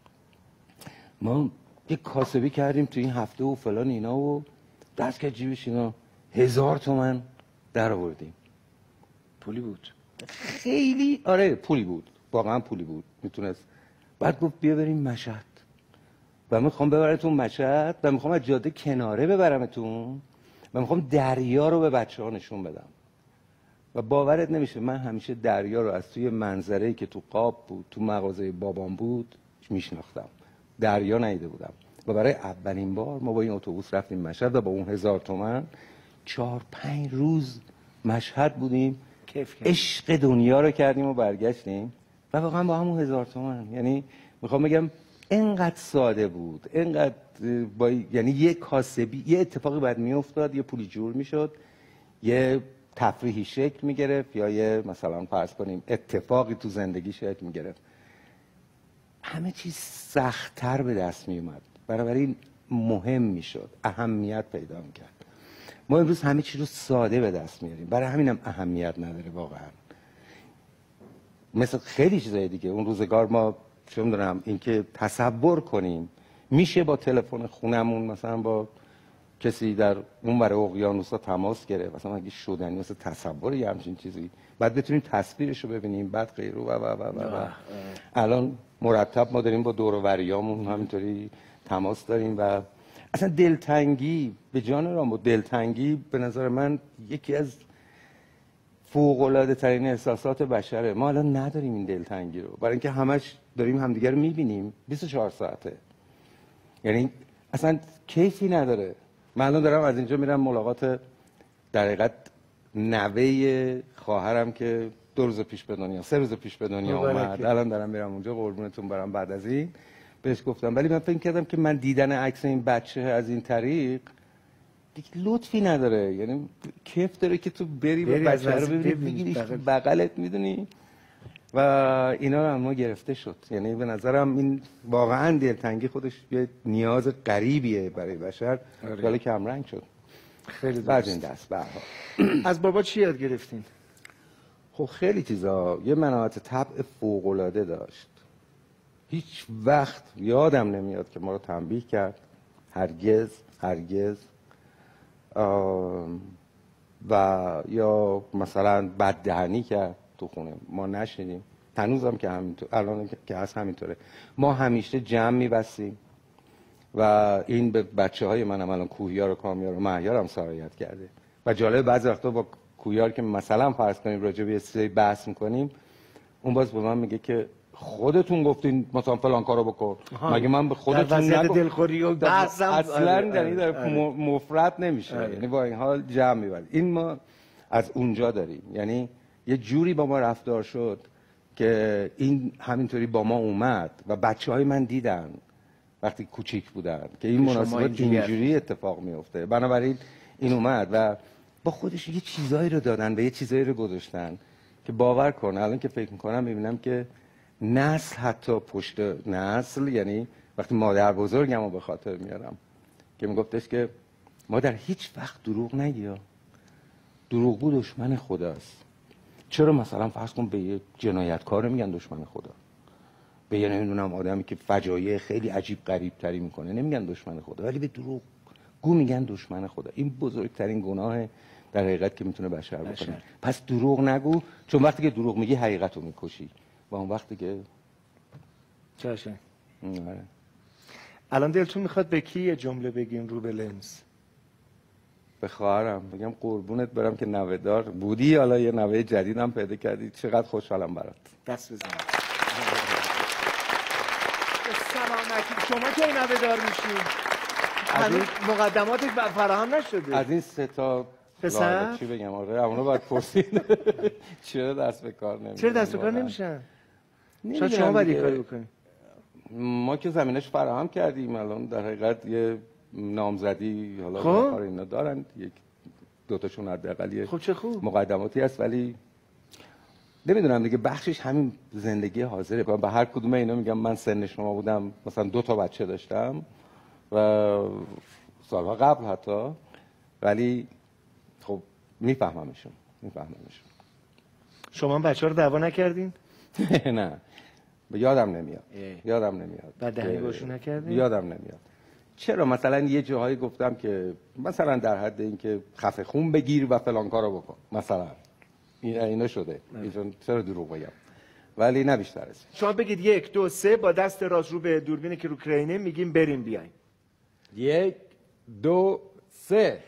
ما یه کاسبی کردیم تو این هفته و فلان اینا و دست که جیبش اینا هزار تومن در آوردیم. پولی بود خیلی. آره پولی بود، واقعا پولی بود میتونست. بعد گفت بیا بریم مشهد و میخوام ببرتون مشهد و میخوام از جاده کناره ببرمتون و میخوام دریا رو به بچه ها نشون بدم. و باورت نمیشه من همیشه دریا رو از توی منظره‌ای که تو قاب بود تو مغازه بابام بود میشناختم، دریا ندیده بودم. و برای اولین بار ما با این اتوبوس رفتیم مشهد و با اون هزار تومن چهار پنج روز مشهد بودیم، عشق دنیا رو کردیم و برگشتیم و واقعا با همون هزار تومن. یعنی میخوام بگم اینقدر ساده بود، اینقدر با یعنی یه کاسبی یه اتفاقی بعد میافتاد، یه پولی جور میشد، یه تفریحی شکل میگرفت یا یه مثلا فرض کنیم اتفاقی تو زندگی شکل میگرفت. همه چیز سخت‌تر به دست میومد، بنابراین مهم میشد، اهمیت پیدا میکرد. ما امروز همه چیز رو ساده به دست میاریم، برای همینم اهمیت نداره واقعا. مثل خیلی چیزای دیگه اون روزگار ما چه میدونم اینکه تصور کنیم میشه با تلفن خونمون مثلا با کسی در اون ور اقیانوسا تماس گرفت، مثلا اگه شدنی مثلا تصور یه همچین چیزی، بعد بتونیم تصویرش رو ببینیم، بعد غیره و و و و الان مرتب ما داریم با دور و بریامون همینطوری تماس داریم و اصلا دلتنگی به جان رامبو، دلتنگی به نظر من یکی از فوق‌العاده ترین احساسات بشره. ما الان نداریم این دلتنگی رو، برای اینکه همش داریم همدیگه رو میبینیم بیست و چهار ساعته، یعنی اصلا کیفی نداره. من الان دارم از اینجا میرم ملاقات در حقیقت نوه خواهرم که دو روز پیش به دنیا سه روز پیش به دنیا اومد، الان دارم میرم اونجا قربونتون برم. بعد از این بهش گفتم، ولی من فکر کردم که من دیدن عکس این بچه از این طریق دیگه لطفی نداره، یعنی کیف داره که تو بری و بچه رو ببینی بگیریش تو بغلت، میدونی. و اینا هم ما گرفته شد. یعنی به نظرم این واقعا دلتنگی خودش یه نیاز غریبیه برای بشر، ولی کم رنگ شد. خیلی بعد این دست به هر حال. از بابا چی یاد گرفتین؟ خب خیلی چیزا. یه مناعت طبع فوق‌العاده داشت. هیچ وقت یادم نمیاد که ما رو تنبیه کرد، هرگز هرگز. و یا مثلا بددهنی کرد تو خونه، ما نشنیدیم. هنوزم که همینطور، الان که هست همینطوره. ما همیشه جمع می‌بستیم و این به بچه های من هم الان کوهیار و کامیار و مهیار هم سرایت کرده. و جالب بعضی وقتا با کوهیار که مثلا فرض کنیم راجع به یه چیزی بحث می‌کنیم، اون باز به من میگه که خودتون گفتین مثلا فلان کارو بکن، مگه من به خودتون نگفتم؟ دلخوری و بحثم اصلا در این در مفرد نمیشه. یعنی با این حال جمع میبرد. این ما از اونجا داریم، یعنی یه جوری با ما رفتار شد که این همینطوری با ما اومد و بچهای من دیدن وقتی کوچیک بودن که این مناسبات اینجوری اتفاق میفته. بنابراین این اومد و با خودش یه چیزایی رو دادن و یه چیزایی رو گذاشتن که باور کن الان که فکر میکنم میبینم که نسل حتی پشت نسل، یعنی وقتی مادر بزرگم رو به خاطر میارم که میگفتش که مادر هیچ وقت دروغ نگی، دروغگو دشمن خداست. چرا مثلا فرض کن به یه جنایتکار میگن دشمن خدا، به یه نمیدونم آدمی که فجایع خیلی عجیب غریب تری میکنه نمیگن دشمن خدا، ولی به دروغ گو میگن دشمن خدا. این بزرگترین گناه در حقیقت که میتونه بشر بکنه. پس دروغ نگو، چون وقتی که دروغ میگی حقیقت رو میکشی و اون وقتی که چاشه. الان دلتون میخواد به کی یه جمله بگیم رو به لنز؟ به خواهرم بگم قربونت برم که نوه‌دار بودی، حالا یه نوه جدیدم پیدا کردی، چقدر خوشحالم برات. دست بزنید. سلامتی. شما کی نوه‌دار میشین؟ هنوز مقدماتش فراهم نشده. از این سه تا پسر چی بگم؟ آره اونو باید پرسید. چرا دست به کار نمیشن؟ چرا دست به کار نمیشن؟ شاید شما باید این کارو بکنید. ما که زمینش فراهم کردیم، الان در حقیقت یه نامزدی حالا خب اینا دارن، یک دو تاشون حداقل یه خب چه خوب مقدماتی هست، ولی نمیدونم دیگه بخشش همین زندگی حاضره. به هر کدوم اینا میگم من سن شما بودم مثلا دو تا بچه داشتم و سالها قبل حتی، ولی خب میفهممشون میفهممشون. شما بچه ها رو دعوا نکردین؟ نه یادم نمیاد یادم نمیاد بددهنی باشون نکردین؟ یادم نمیاد. چرا مثلا یه جاهایی گفتم که مثلا در حد این که خفه خون بگیر و فلان کارو بکن مثلا، این اینا شده. ایشون چرا دروغ بگم، ولی نه بیشتر از شما بگید یک دو سه، با دست راست رو به دوربینی که رو کرینه میگیم بریم بیایم. یک دو سه.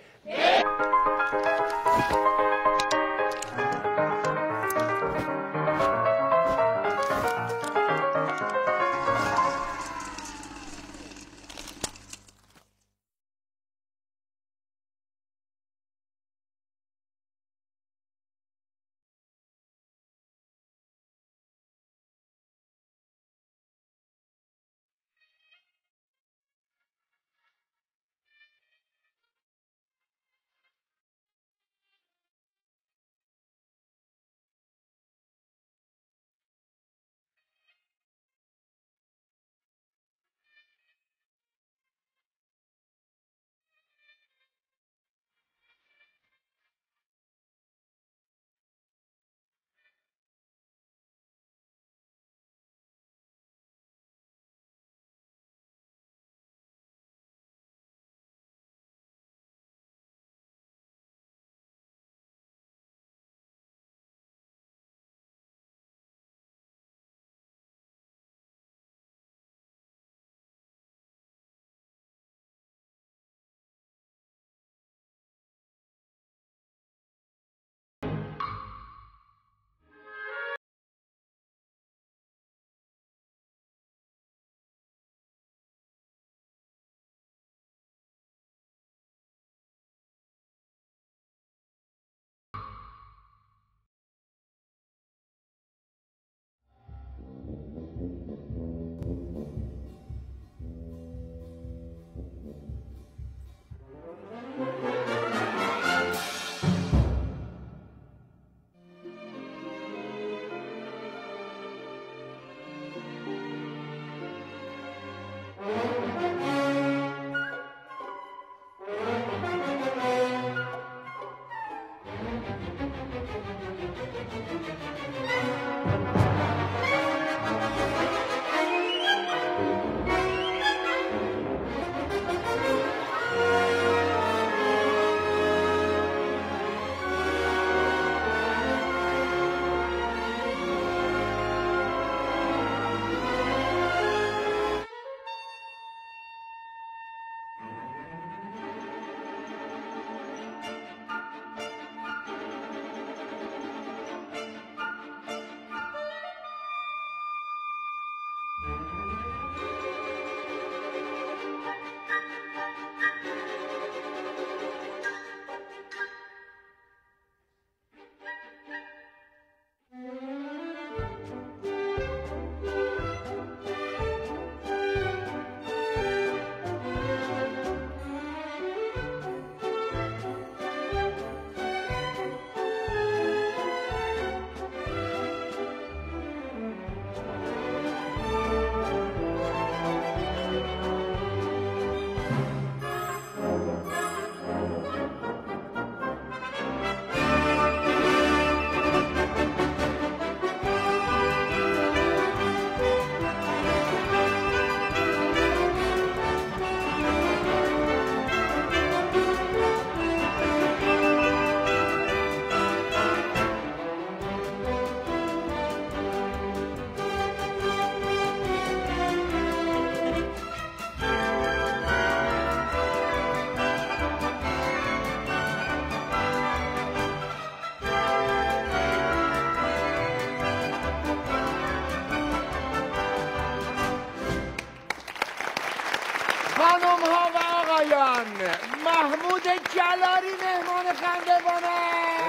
محمود جلاری مهمان خندوانه.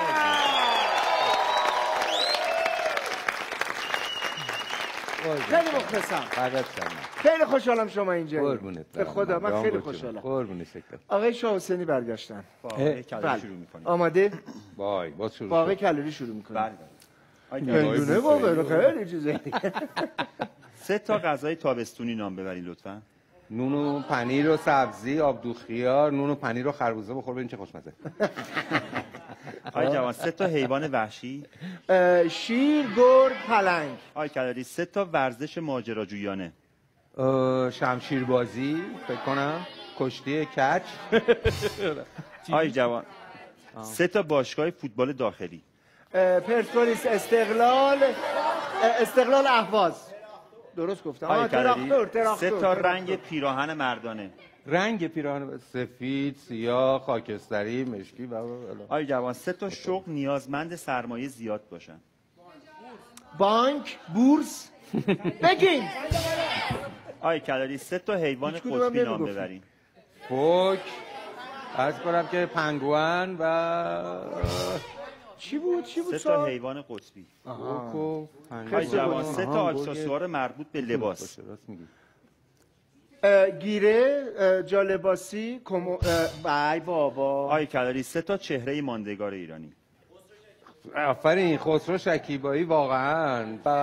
خیلی مخلصم. خیلی خوشحالم شما اینجا. قربونت به خدا من خیلی خوشحالم. قربونت شکرم. آقای شاه حسینی برگشتن. آقای کلاری شروع می‌کنیم. آماده؟ وای باز شروع. با آقای کلاری شروع می‌کنیم. بله. میدونه واقعا خیلی چیزه. سه تا غذای تابستونی نام ببرید لطفاً. نون و پنیر و سبزی، آبدو خیار، نون و پنیر و خربوزه بخور ببین چه خوشمزه. آقای جوان سه تا حیوان وحشی. شیر، گرگ، پلنگ. آقای کلاری سه تا ورزش ماجراجویانه. شمشیربازی فکر کنم، کشتی کچ. آقای جوان سه تا باشگاه فوتبال داخلی. پرسپولیس، استقلال، استقلال اهواز. درست گفتم. آقای تراکتور، کلاری تراکتور. سه تا رنگ پیراهن مردانه. رنگ پیراهن سفید، سیاه، خاکستری، مشکی و آقای جوان سه تا شغل نیازمند سرمایه زیاد باشن. بانک، بورس. بگین. آقای کلاری سه تا حیوان هیچ کدوم قطبی هم نام نمیگفتیم. ببرین. فوک، عرض کنم که پنگوئن و چی بود؟ چی بود؟ سه تا حیوان قطبی. فوک و آقای جوان سه تا آها، آکسسوار مربوط به لباس. باشه، راست میگی. اه، گیره، اه، جالباسی، کمو... اه، ای بابا. آقای کلاری سه تا چهره ماندگار ایرانی. آفرین خسرو شکیبایی واقعا.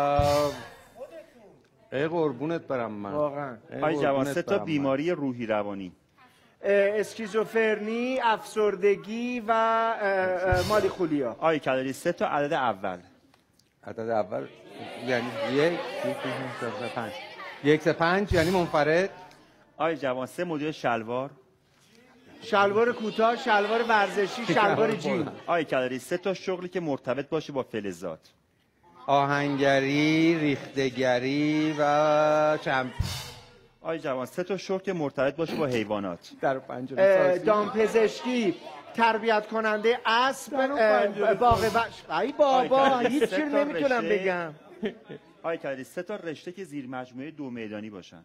ای قربونت برم من. واقعا. ای آقای جوان قربونت سه تا برم من. بیماری روحی روانی. اه، اسکیزوفرنی، افسردگی و اه، اه، مالی خولیا. آقای کلاری سه تا عدد اول. عدد اول یعنی یک یک سه پنج یک سه پنج یعنی منفرد. آقای جوان سه مدل شلوار. شلوار کوتاه، شلوار ورزشی، شلوار جین. آقای کلاری سه تا شغلی که مرتبط باشه با فلزات. آهنگری، ریختگری و چمپ. آقای جوان سه تا شغل که مرتبط باشه با حیوانات. در پنجره دامپزشکی، تربیت کننده اسب، اه، باغ وحش. ای بابا آقای هیچ کلاری چیزی سه تا نمیتونم رشته- بگم. آقای کلاری سه تا رشته که زیر مجموعه دو میدانی باشن.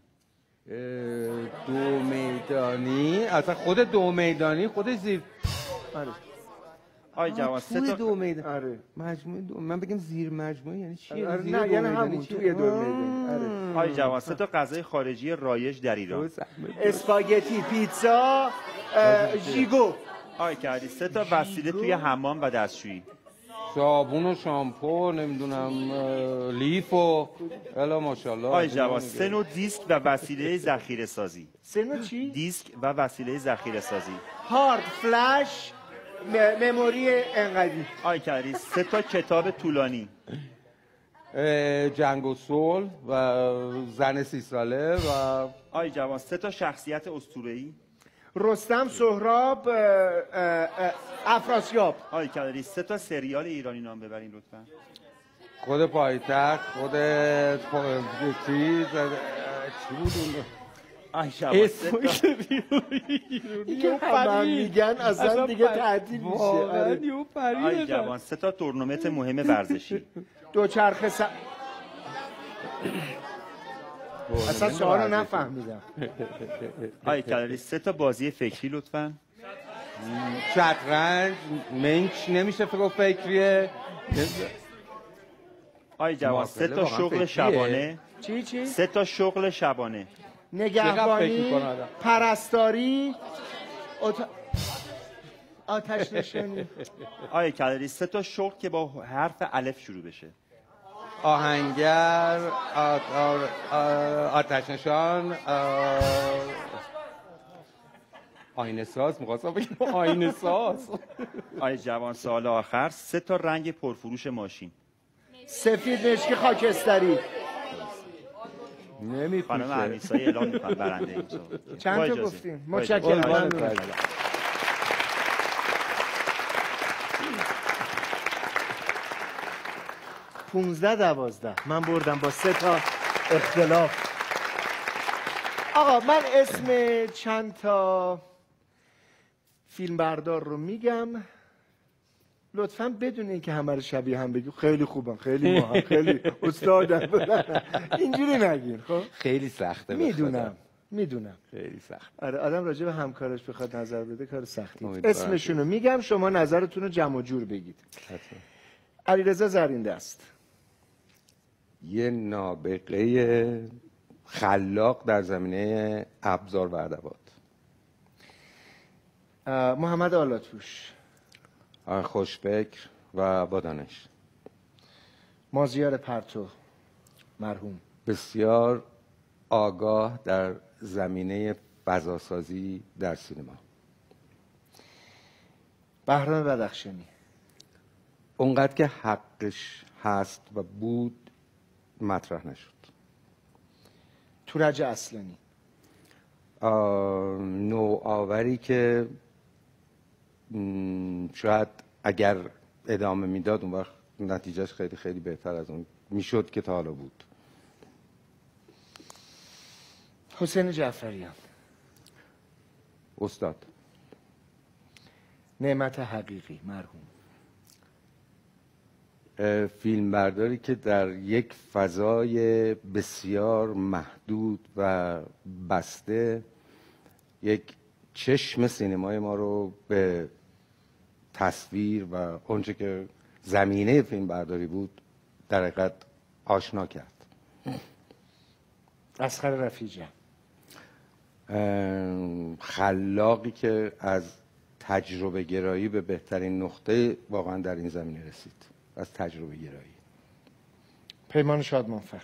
دو میدانی، اصلا خود دو میدانی خودش زیر. آقای جوان سه توی تا دو میدان. آره. مجموعه دو، من بگم زیر مجموعه یعنی چی؟ آره، زیر نه دو یعنی میدانی همون چی؟ توی دو میدان. آره. آقای جوان سه تا غذای خارجی رایج در ایران. اسپاگتی، پیتزا، اه، ژیگو. آقای کلاری سه تا وسیله توی حمام و دستشویی. صابون و شامپو نمیدونم اه، لیف و الا ماشاءالله. آقای جوان سه نوع دیسک و وسیله ذخیره سازی. سنو چی؟ دیسک و وسیله ذخیره سازی. هارد، فلش، م- مموری انقدی. آقای کلاری سه تا کتاب طولانی. اه، جنگ و صلح و زن سی ساله و آقای جوان سه تا شخصیت اسطوره‌ای. رستم، سهراب، اه، اه، اه، افراسیاب. آقای کلاری سه تا سریال ایرانی نام ببرین لطفاً. خود پایتخت، خود پا- چیز اه، چی بود اون؟ آقای جوان سه تا که همه میگن اصلا دیگه تعطیل میشه. آره. آقای جوان سه تا تورنمنت مهم ورزشی. دوچرخه س... اصلا سوال رو نفهمیدم. آقای کلاری سه تا بازی فکری لطفاً. شطرنج، منچ نمیشه فکر فکریه. آقای جوان سه تا واقعا شغل فکریه. شبانه. چی چی؟ سه تا شغل شبانه. چقدر فکر نگهبانی، می‌کنه آدم؟ پرستاری، ات... آتش نشانی. آقای کلاری سه تا شغل که با حرف الف شروع بشه. آهنگر، آت... آر... آ- آتش نشان، آ- آینه ساز، می‌خواستم بگم آینه ساز. آقای جوان سال آخر سه تا رنگ پرفروش ماشین. سفید، مشکی، خاکستری. خانم نمی‌پوشه. امیرسایی اعلام می‌کنم برنده این مسابقه. با چند تا اجازه. گفتیم؟ با اجازه. متشکرم. با اجازه. ممنونم. پونزده دوازده من بردم با سه تا اختلاف. آقا من اسم چند تا فیلم بردار رو میگم، لطفا بدون اینکه همه رو شبیه هم بگی. خیلی خوبم، خیلی ماهم، خیلی استادم. اینجوری نگین. خب خیلی سخته به میدونم. میدونم خیلی سخت. آره آدم راجع به همکارش بخواد نظر بده کار سختی. امیدوارم. اسمشون رو میگم شما نظرتون رو جمع و جور بگید. حتما. علیرضا زرین‌دست یه نابغه خلاق در زمینه ابزار و ادوات. محمد آلاتوش خوشفکر و با دانش. مازیار پرتو مرحوم بسیار آگاه در زمینه فضاسازی در سینما. بهرام بدخشانی اونقدر که حقش هست و بود مطرح نشد. تورج اصلانی نوآوری که شاید اگر ادامه میداد اون وقت نتیجهش خیلی خیلی بهتر از اون میشد که تا حالا بود. حسین جعفریان استاد. نعمت حقیقی مرحوم فیلمبرداری که در یک فضای بسیار محدود و بسته یک چشم سینمای ما رو به تصویر و اونچه که زمینه فیلمبرداری بود در حقیقت آشنا کرد. اصغر رفیجی خلاقی که از تجربه گرایی به بهترین نقطه واقعا در این زمینه رسید، از تجربه گرایی. پیمان شادمانفر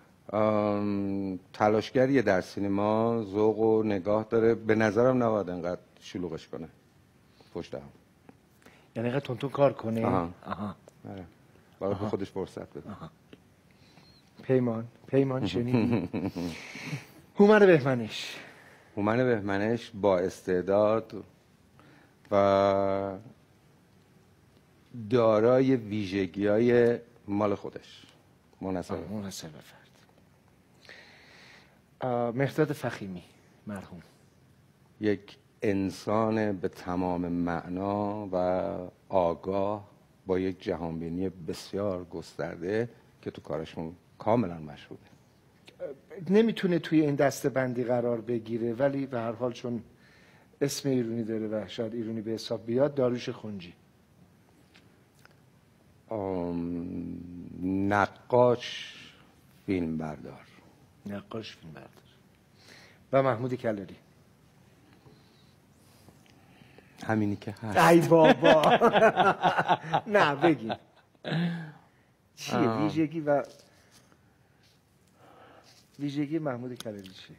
تلاشگریه در سینما، ذوق و نگاه داره. به نظرم نباید انقدر شلوغش کنه پشت هم، یعنی اینقدر تون کار کنه. آها. آها. آره. باید به خودش فرصت بده. آها. پیمان پیمان شنیدی؟ هومن بهمنش هومن بهمنش با استعداد و دارای ویژگی‌های مال خودش منحصر منحصر به فرد. مهرداد فخیمی مرحوم یک انسان به تمام معنا و آگاه با یک جهانبینی بسیار گسترده که تو کارشون کاملا مشهوده. نمیتونه توی این دسته بندی قرار بگیره ولی به هر حال چون اسم ایرونی داره و شاید ایرونی به حساب بیاد، داریوش خنجی نقاش فیلم بردار نقاش فیلم بردار و محمود کلاری. همینی که هست. ای بابا نه بگیم چیه ویژگی و ویژگی محمود کلاری چیه؟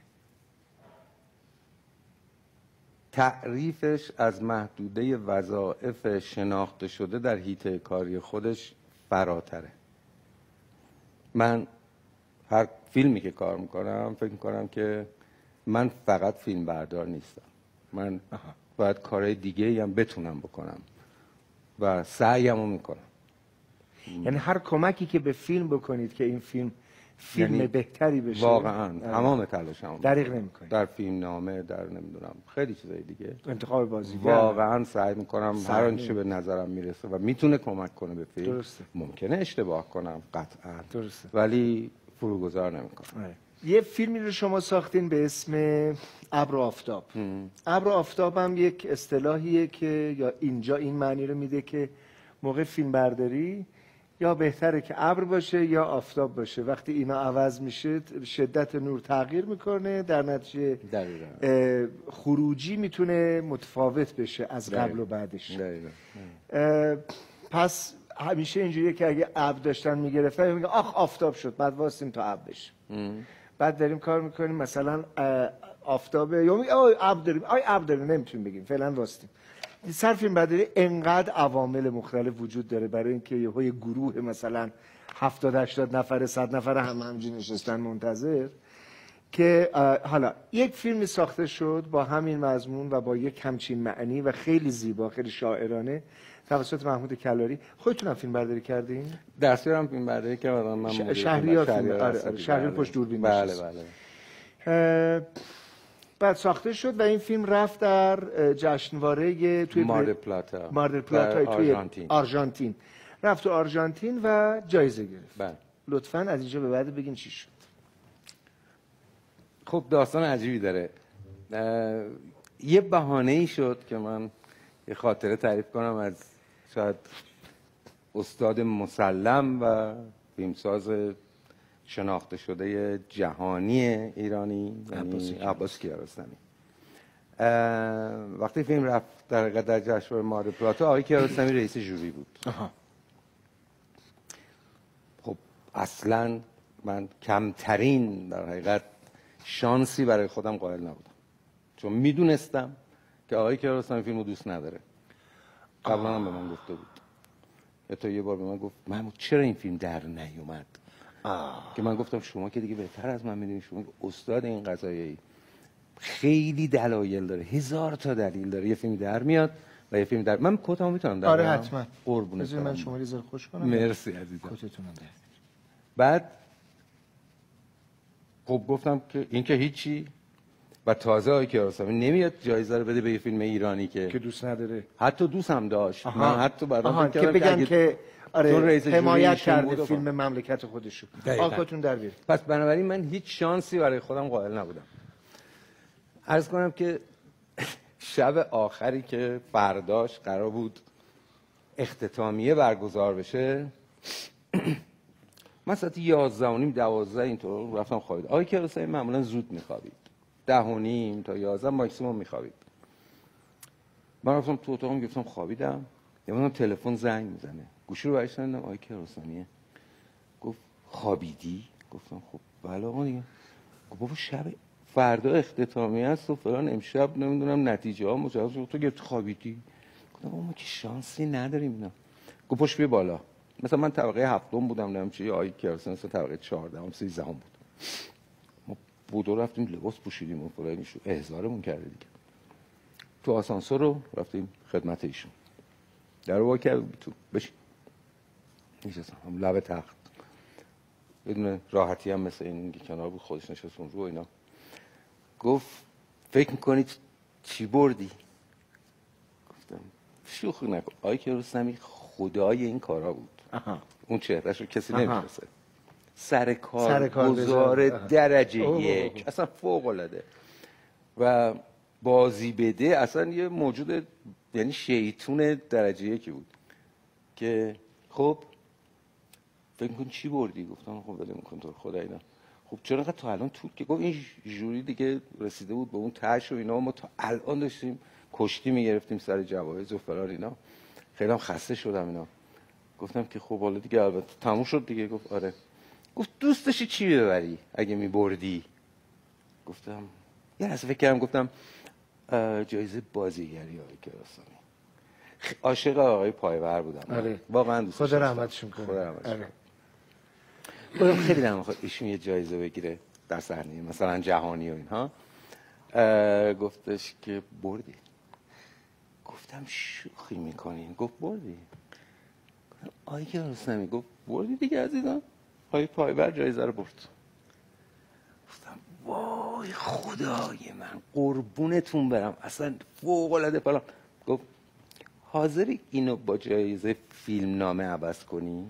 تعریفش از محدوده وظایف شناخته شده در حیطه کاری خودش فراتره. من هر فیلمی که کار میکنم فکر میکنم که من فقط فیلم بردار نیستم، من باید کارهای دیگه هم بتونم بکنم و سعیمو میکنم. یعنی هر کمکی که به فیلم بکنید که این فیلم فیلم یعنی بهتری بشه واقعا تمام تلاشمو دریغ نمیکنید. در فیلم نامه، در نمیدونم خیلی چیزای دیگه، انتخاب بازیگر، واقعا سعی میکنم هر آنچه به نظرم میرسه و میتونه کمک کنه به فیلم. درسته. ممکنه اشتباه کنم قطعا، درسته، ولی فروگذار نمیکنم. آره. یه فیلمی رو شما ساختین به اسم ابر و آفتاب. ابر و آفتاب هم یک اصطلاحیه که یا اینجا این معنی رو میده که موقع فیلم برداری یا بهتره که ابر باشه یا آفتاب باشه. وقتی اینا عوض میشه شدت نور تغییر میکنه، در نتیجه خروجی میتونه متفاوت بشه از قبل و بعدش. پس همیشه اینجوریه که اگه ابر داشتن میگرفتن میگن آخ آفتاب شد، بعد واسیم تا ابر بشه. بعد داریم کار میکنیم مثلا آفتاب یا میگه آی ابر داریم، آی ابر داریم، نمیتونیم بگیم فعلا واسیم. سر فیلم برداری انقدر عوامل مختلف وجود داره برای اینکه یه گروه مثلا هفتاد هشتاد نفر صد نفر هم همینجوری نشستن منتظر که حالا یک فیلمی ساخته شد با همین مضمون و با یک همچین معنی و خیلی زیبا، خیلی شاعرانه توسط محمود کلاری. خودتون هم فیلم برداری کردین؟ دستیار هم فیلم برداری کردم. من ش... شهریار فیلم آره آره شهریار پشت دوربین. بله بله. بعد ساخته شد و این فیلم رفت در جشنواره توی مار پلاتا مار پلاتا توی آرژانتین. آرژانتین رفت تو آرژانتین و جایزه گرفت. بله. لطفاً از اینجا به بعد بگین چی شد. خب داستان عجیبی داره. یه بهانه‌ای شد که من یه خاطره تعریف کنم از شاید استاد مسلم و فیلمساز شناخته شده جهانی ایرانی، یعنی عباس کیارستمی. وقتی فیلم رفت در حقیقت در جشنواره مار پلاتو، آقای کیارستمی رئیس ژوری بود. آها. خب اصلا من کمترین در حقیقت شانسی برای خودم قائل نبودم، چون میدونستم که آقای کیارستمی فیلمو دوست نداره. قبلا هم به من گفته بود. یا تا یه بار به من گفت محمود چرا این فیلم در نیومد؟ آه. که من گفتم شما که دیگه بهتر از من میدونید، شما استاد این قضایایی، خیلی دلایل داره، هزار تا دلیل داره یه فیلم در میاد و یه فیلم در من کتامو میتونم در آره حتما قربونت من شما رو زر خوش کنم. مرسی عزیزم. کتتونم در بعد خب گفتم که این که هیچی، و تازه آقای کیارستمی نمیاد جایزه رو بده به یه فیلم ایرانی که که دوست نداره. حتی دوست هم داشت. آها. من حتی بعدا که بگن که آره حمایت کرده فیلم با. مملکت خودشو. آقاتون در بیار. پس بنابراین من هیچ شانسی برای خودم قائل نبودم. عرض کنم که شب آخری که فرداش قرار بود اختتامیه برگزار بشه، من ساعت یازده و نیم دوازده اینطور رفتم خوابید. آقای کیارستمی معمولا زود میخوابید، ده و نیم تا یازده ماکسیموم میخوابید. من رفتم تو اتاقم، گفتم خوابیدم، یه تلفن زنگ میزنه، گوشی رو برش دادم، آقای کیارستمیه. گفت خوابیدی؟ گفتم خب بله آقا دیگه. گفت بابا شب فردا اختتامیه است و فلان، امشب نمیدونم نتیجه ها مجهز شد، تو گفت خوابیدی؟ گفتم ما که شانسی نداریم اینا. گفت پشت بیا بالا. مثلا من طبقه هفتم بودم، نمیدونم چی، آقای کیارستمی مثلا طبقه چهاردهم سیزدهم بود. ما بودو رفتیم لباس پوشیدیم و فلان شو احضارمون کرده دیگه. تو آسانسور رو رفتیم خدمت ایشون. در رو وا کرد تو بشین. نشستم هم لب تخت. بدون راحتی هم مثل این که کنار بود خودش نشست اون رو اینا. گفت فکر میکنید چی بردی؟ گفتم شوخی نکن. آقای کیارستمی خدای این کارا بود. آها. اون چهرهش رو کسی نمی‌شناسه. سر کار گزار درجه اوه. یک اصلا فوق العاده و بازی بده، اصلا یه موجود یعنی شیطون درجه یکی بود که خب فکر کن چی بردی؟ گفتم خب بده میکن تو خدا اینا. خب چرا انقدر تا الان طول که گفت این ژوری دیگه رسیده بود به اون تهش و اینا، ما تا الان داشتیم کشتی میگرفتیم سر جوایز و فلان اینا، خیلی هم خسته شدم اینا. گفتم که خب حالا دیگه البته تموم شد دیگه. گفت آره. گفت دوست داشتی چی ببری اگه میبردی؟ گفتم یه لحظه فکر کردم، گفتم جایزه بازیگری آقای کیارستمی. عاشق آقای پایور بودم. آره. واقعا دوست خدا رحمتشون کنه. خدا رحمتشون کنه. آره. خیلی دلم می‌خواد ایشون یه جایزه بگیره در صحنه مثلا جهانی و اینها. گفتش که بردی. گفتم شوخی میکنین؟ گفت بردی. گفتم آقای کیارستمی. گفت بردی دیگه عزیزم. آقای پایور جایزه رو برد. گفتم وای خدای من قربونتون برم، اصلا فوق العاده فلان. گفت حاضری اینو با جایزه فیلم نامه عوض کنی؟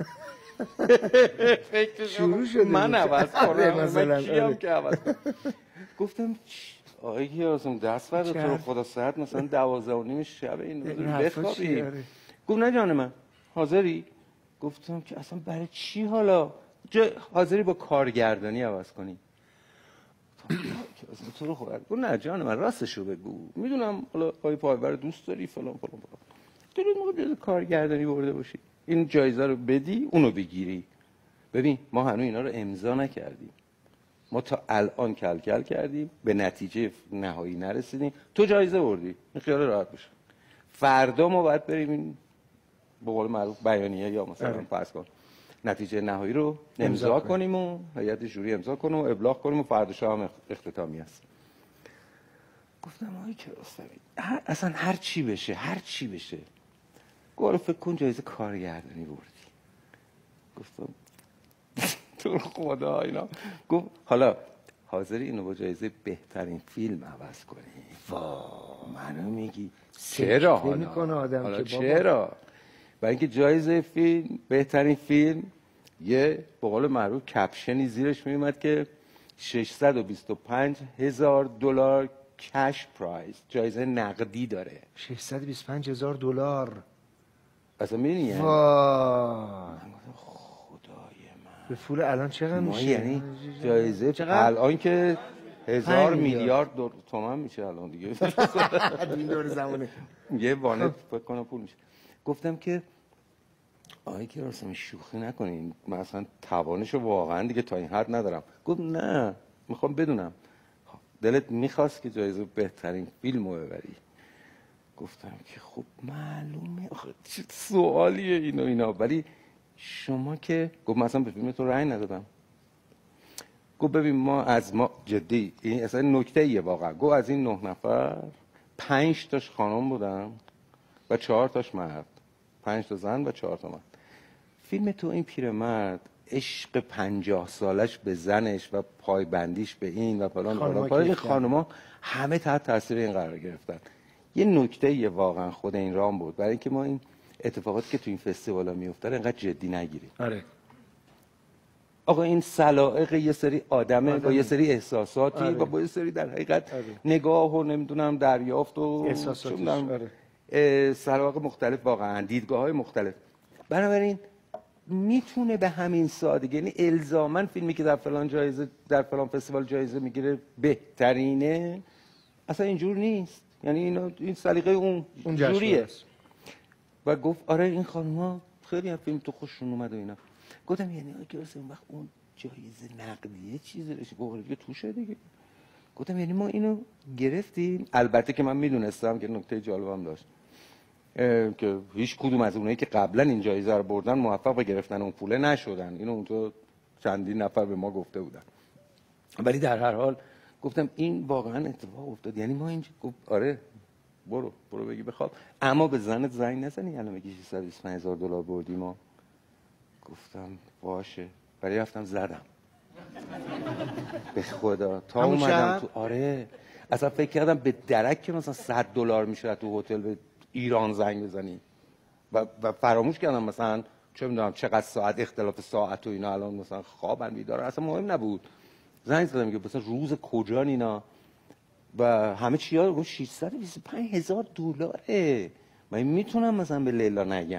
شروع شده من عوض کنم مثلا کیم که عوض کنم؟ گفتم آقای کیارستمی دست فردا تو رو خدا ساعت مثلا دوازده و نیم شب این بخوابی. گفت نه جان من حاضری؟ گفتم که اصلا برای چی حالا حاضری با کارگردانی عوض کنی؟ تو رو خورد. گفت نه جان من راستشو بگو، میدونم حالا آقای پایور دوست داری فلان فلان فلان، دلت موقع جایزه کارگردانی برده باشی، این جایزه رو بدی اونو بگیری. ببین ما هنوز اینا رو امضا نکردیم، ما تا الان کل کل کردیم، به نتیجه نهایی نرسیدیم، تو جایزه بردی، این خیال راحت باشه. فردا ما باید بریم این به قول معروف بیانیه یا مثلا فرض کن نتیجه نهایی رو امضا, امضا کنیم و هیئت ژوری امضا کنیم و ابلاغ کنیم و فردا شب هم اختتامی است. گفتم آقای کیارستمی اصلا هر چی بشه هر چی بشه. گفت فکر کن جایزه کارگردانی بردی. گفتم تو خدا اینا. گفت حالا حاضری اینو با جایزه بهترین فیلم عوض کنی؟ وا منو میگی چرا حالا, حالا چرا؟ برای اینکه جایزه فیلم بهترین فیلم یه به قول معروف کپشنی زیرش میومد که ششصد و بیست و پنج هزار دلار کش پرایز، جایزه نقدی داره. ششصد و بیست و پنج هزار دلار. اصلا می‌بینی یعنی وای خدای من به پول الان چقدر میشه؟ یعنی جایزه چقدر؟ الان که هزار پنج میلیارد دور تومان میشه الان دیگه. این دور زمانه یه وانت فکر کنم پول میشه. گفتم که آقای کیارستمی شوخی نکنین، من اصلا توانشو واقعا دیگه تا این حد ندارم. گفت نه میخوام بدونم دلت میخواست که جایزه بهترین فیلمو ببری؟ گفتم که خب معلومه آخه چه سوالیه اینو اینا، ولی شما که گفت مثلا به فیلم تو رأی ندادم. گفت ببین ما از ما جدی این اصلا نکته ایه واقعا. گفت از این نه نفر پنج تاش خانم بودم و چهار تاش مرد، پنج تا زن و چهار تا مرد. فیلم تو این پیرمرد عشق پنجاه سالش به زنش و پایبندیش به این و فلان فلان فلان، این خانوما همه تحت تاثیر این قرار گرفتن. یه نکته یه واقعا خود این رام بود برای اینکه ما این اتفاقاتی که تو این فستیوالا میفته انقدر جدی نگیریم. آره آقا این سلائق یه سری آدمه با یه سری احساساتی آره. و با یه سری در حقیقت آره. نگاه و نمیدونم دریافت و احساساتش آره. سلائق مختلف واقعا دیدگاه های مختلف. بنابراین میتونه به همین سادگی، یعنی الزاماً فیلمی که در فلان جایزه در فلان فستیوال جایزه میگیره بهترینه، اصلا اینجور نیست. یعنی اینا این سلیقه اون, اون جوریه. و گفت آره این خانم‌ها خیلی از فیلم تو خوششون اومد و اینا. گفتم یعنی که اون وقت اون جایزه نقدیه چیزی رسید بقول دیگه توشه دیگه. گفتم یعنی ما اینو گرفتیم. البته که من میدونستم که نکته جالبم داشت که هیچ کدوم از اونایی که قبلا این جایزه رو بردن موفق به گرفتن اون پوله نشدن. اینو اونجا چندین نفر به ما گفته بودن. ولی در هر حال گفتم این واقعا اتفاق افتاد. یعنی ما اینجا گفت آره برو برو بگی بخواب، اما به زنت زنگ نزنی الان میگی ششصد و بیست و پنج هزار دلار بردیم. ما گفتم باشه، ولی رفتم زدم به خدا تا اومدم تو. آره اصلا فکر کردم به درک که مثلا صد دلار میشه تو هتل به ایران زنگ بزنی و, و فراموش کردم مثلا چه میدونم چقدر ساعت اختلاف ساعت و اینا، الان مثلا خوابن بیدارن اصلا مهم نبود. زنگ زدم میگه مثلا روز کجان اینا و همه چی ها. گفت ششصد و بیست و پنج هزار دلاره. من میتونم مثلا به لیلا نگم.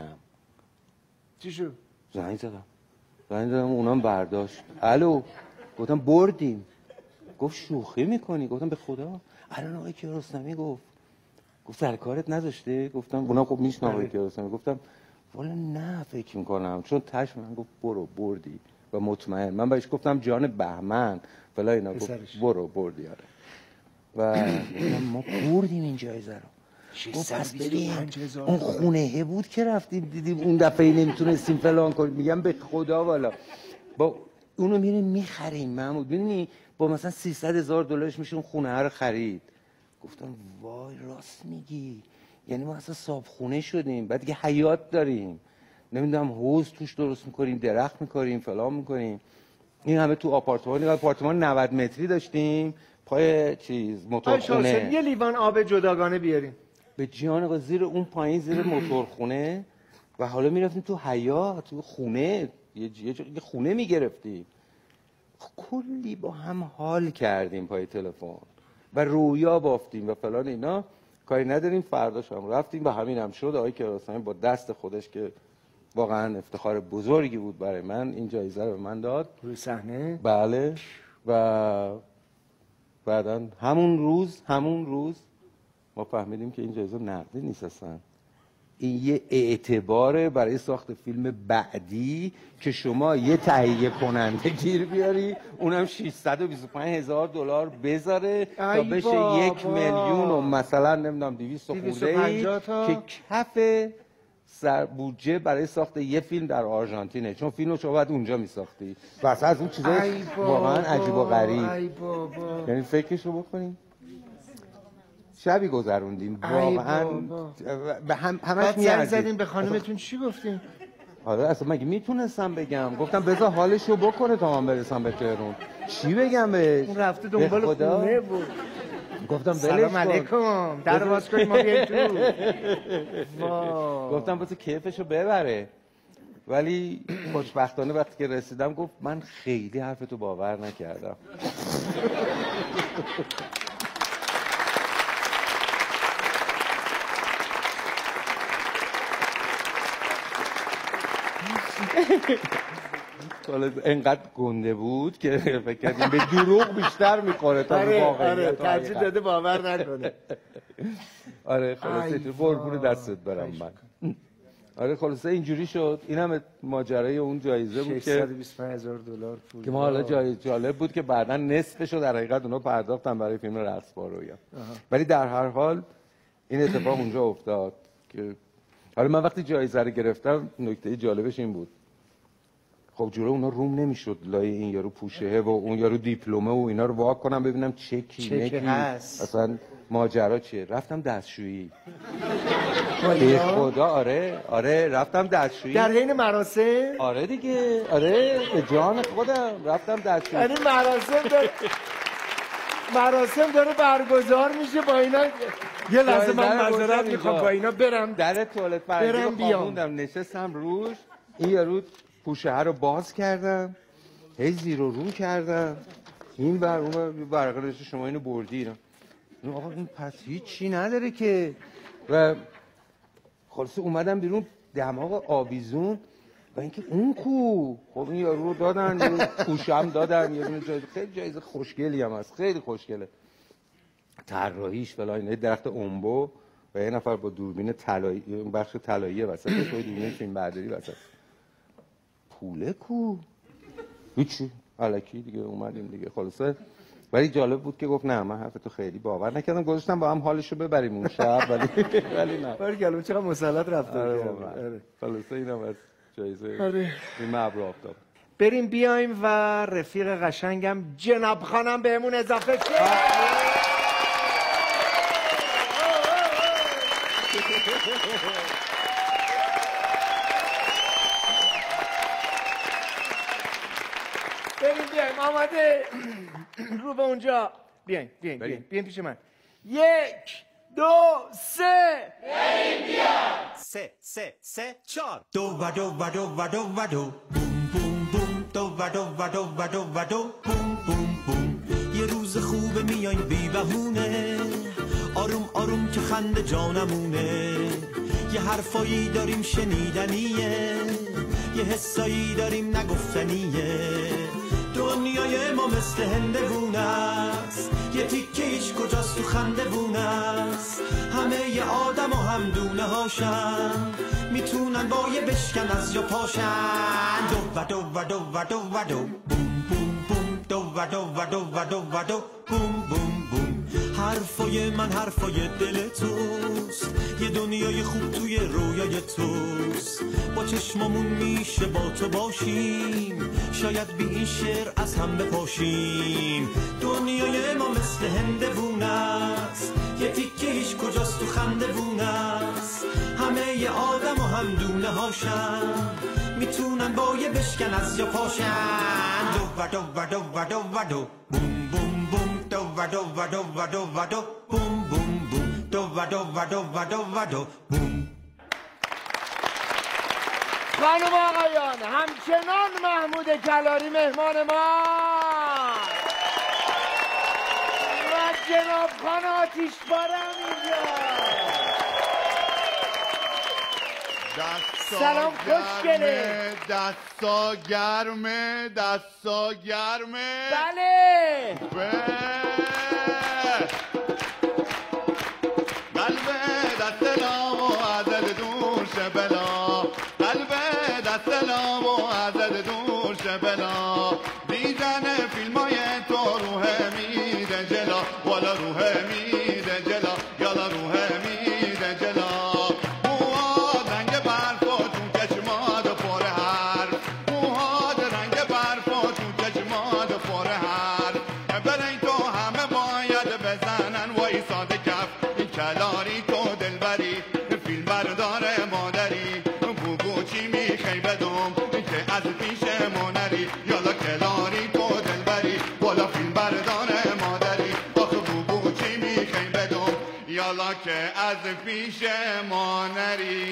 چی شد؟ زنگ زدم زنگ زدم اونم برداشت. الو گفتم بردیم. گفت شوخی میکنی؟ گفتم به خدا. الان آقای کیارستمی گفت گفت سرکارت نذاشته؟ گفتم اونا خب میشنم آقای کیارستمی. گفتم والا نه فکر میکنم، چون تش من گفت برو بردی و مطمئن. من بهش گفتم جان بهمن فلا اینا. گفت برو بردی. آره و ما بردیم این جایزه رو. گفت پس ببین اون خونه بود که رفتیم دیدیم اون دفعه نمیتونستیم فلان کنیم. میگم به خدا والا با اونو میریم میخریم محمود. ببینی با مثلا سیصد هزار دلارش میشه اون خونه رو خرید. گفتم وای راست میگی، یعنی ما اصلا صاحب خونه شدیم، بعد دیگه حیات داریم، نمیدونم حوض توش درست میکنیم، درخت میکنیم، فلان میکنیم. این همه تو آپارتمان. آپارتمان نود متری داشتیم پای چیز موتورخونه. یه لیوان آب جداگانه بیاریم به جان زیر اون پایین زیر موتورخونه و حالا میرفتیم تو حیات تو خونه، یه یه خونه میگرفتیم. کلی با هم حال کردیم پای تلفن و رویا بافتیم و فلان اینا. کاری نداریم. فرداش هم رفتیم و همین هم شد. آقای کیارستمی با دست خودش که واقعا افتخار بزرگی بود برای من این جایزه رو به من داد روی صحنه. بله و بعداً همون روز همون روز ما فهمیدیم که این جایزه نقدی نیست اصلا. این یه اعتباره برای ساخت فیلم بعدی که شما یه تهیه کننده گیر بیاری اونم ششصد و بیست و پنج هزار دلار بذاره تا بشه یک میلیون و مثلا نمیدونم دویست خورده که کف سر بودجه برای ساخت یه فیلم در آرژانتینه، چون فیلمو شما باید اونجا میساختی. واسه از اون چیزا واقعا عجیب و غریب. یعنی فکرشو بکنیم شبی گذروندیم واقعا به هم همش میارزید. زدیم به خانمتون چی گفتیم؟ آره اصلا مگه میتونستم بگم؟ گفتم بذار حالشو بکنه تا من برسم به تهران. چی بگم بهش؟ اون رفته دنبال خونه بود. گفتم ولش کن. سلام علیکم در باز کنیم ما بیایم تو. گفتم واسه کیفشو ببره. ولی خوشبختانه وقتی که رسیدم گفت من خیلی حرفتو باور نکردم. انقدر گنده بود که فکر کردیم به دروغ بیشتر میخوره تا به واقعیت. ترجیح داده باور نکنه. آره خلاصه تو قربون دستت برم من. آره خلاصه اینجوری شد. این هم ماجرای اون جایزه بود که ششصد و بیست و پنج هزار دلار پول که ما حالا جای جالب بود که بعدا نصفش رو در حقیقت اونا پرداختن برای فیلم رقص بارویا. ولی در هر حال این اتفاق اونجا افتاد که حالا من وقتی جایزه رو گرفتم نکته جالبش این بود خب جوره اونا روم نمیشد لای این یارو پوشهه و اون یارو دیپلمه و اینا رو وا کنم ببینم چه کی هست اصلا ماجرا چیه. رفتم دستشویی به خدا. آره آره رفتم دستشویی در حین مراسم. آره دیگه آره به جان خودم رفتم دستشویی. یعنی مراسم داره مراسم داره برگزار میشه با اینا. یه لحظه من معذرت میخوام با اینا برم در توالت فرنگی رو خوابوندم نشستم روش. این یارو پوشه رو باز کردم هی زیر و رو کردم این بر اون برقرارش شما اینو بردی. آقا این پس هیچی نداره که. و خلاصه اومدم بیرون دماغ آویزون و اینکه اون کو خب این یارو رو دادن یه پوشه هم دادن یه دونه جایزه خیلی جایزه خوشگلی هم هست خیلی خوشگله طراحیش فلان اینا درخت امبو و یه نفر با دوربین طلایی بخش طلایی وسط توی دوربین فیلم برداری وسط. پوله کو هیچی الکی دیگه اومدیم دیگه خلاصه. ولی جالب بود که گفت نه من حرفتو خیلی باور نکردم گذاشتم با هم حالشو ببریم اون شب ولی ولی نه ولی گلو چقدر مسلط رفتار کرد. آره خلاصه اینم از جایزه آره. این ابر آفتاب. بریم بیایم و رفیق قشنگم جناب خانم بهمون اضافه شه. بریم بیایم آماده رو به اونجا بیایم بیایم بیایم بیایم پیش من. یک دو سه بریم بیایم. سه سه سه چار دو و دو و دو و دو و دو بوم بوم بوم دو و دو و دو و دو و دو بوم بوم بوم. یه روز خوبه میایم بی بهونه آروم آروم که خنده جانمونه. یه حرفایی داریم شنیدنیه یه حسایی داریم نگفتنیه. دنیای ما مثل هندوونه است یه تیکه ایش کجاست تو خندوونه است. همه ی آدم و هم دونه هاشن میتونن با یه بشکن از جا پاشن. دو و دو و دو و دو و دو بوم بوم بوم دو و دو و دو و دو و دو بوم بوم بوم. حرفای من حرفای دل توست یه دنیای خوب توی رویای توست. با چشمامون میشه با تو باشیم شاید بی این شعر از هم بپاشیم. دنیای ما مثل هندوونه است یه تیکه هیچ کجاست تو خندوونه است. همه ی آدم و هم دونه هاشن میتونن با یه بشکن از جا پاشن. دو و دو و دو و دو و دو بوم بوم بوم دو و دو و دو و دو و دو بوم بوم بوم دو و دو و دو و دو و دو بوم. خانم آقایان همچنان محمود کلاری مهمان ما و جناب خان آتیشبارم اینجا. سلام خوشگله. دستا گرمه دستا گرمه. بله قلبه دست نام و عدد دوش بلا. قلبه دست نام و عدد دوش بلا. دیدن فیلم های تو روح میده جلا والا روح میده جلا یالا روح میده جلا. موهاد رنگ برف و تو چشمات پر هر. موهاد رنگ برف و تو چشمات پر هر. برای تو همه باید بزنن و ایساده کف. این کلاری تو دلبری فیلم بردار مادری. بگو چی میخوای بدم که از پیش ما نری. یالا کلاری تو دلبری بالا فیلم بردار مادری. آخه بگو چی میخوای بدم یالا که از پیش ما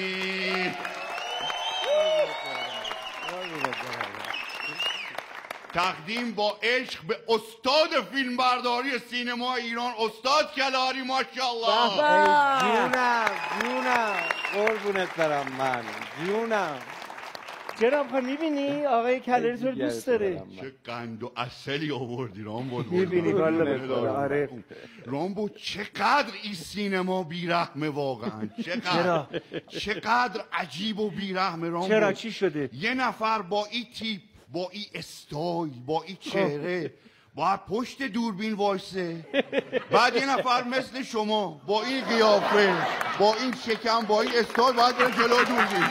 نری. تقدیم با عشق به استاد فیلمبرداری سینما ایران استاد کلاری ماشاءالله. جونم جونم قربونت برم من جونم. جناب خان میبینی آقای کلاری تو رو دوست داره. چه قند و عسلی آوردی رامبو. میبینی والا بخدا. آره رامبو چقدر این سینما بیرحمه واقعا. چقدر چقدر عجیب و بیرحمه رامبو. چرا چی شده؟ یه نفر با این تیپ، با این استایل، با این چهره باید پشت دوربین وایسه، بعد یه نفر مثل شما با این قیافه، با این شکم، با این استایل باید بره جلو دوربین.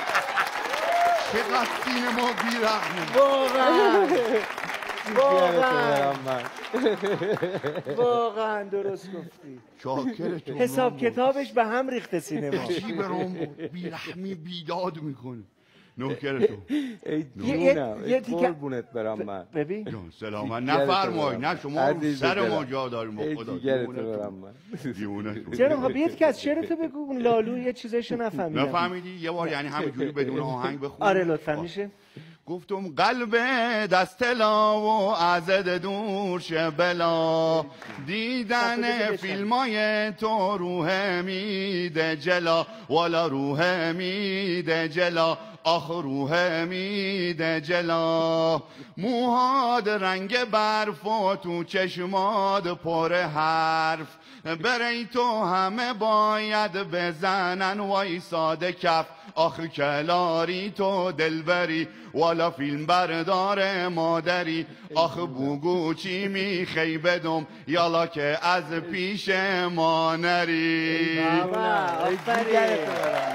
چقدر سینما بیرحمه واقعا. واقعا واقعا درست گفتی. شاکرتون. حساب کتابش به هم ریخته سینما. عجیب رامبو، بیرحمی بیداد میکنه. نوکرتون. ای جونم ای قربونت برم من. ببین جان سلامت نفرمای، نه شما رو سر ما جا داریم با خدا. برم من. جناب بیت که از شعرتو بگو اون لالو یه چیزشو نفهمیدم. نفهمیدی؟ یه بار یعنی همینجوری بدون آهنگ بخون. آره لطفا میشه. گفتم قلب دست لا و عزد دور شه بلا، دیدن فیلمای تو روح میده جلا، والا روح میده جلا، آخ روح میده جلا. موهاد رنگ برف و تو چشماد پر حرف، بری تو همه باید بزنن وایساده کف، آخ کلاری تو دلبری والا فیلم بردار مادری، آخ بوگو چی میخی بدم یالا که از پیش ما نری. آفرین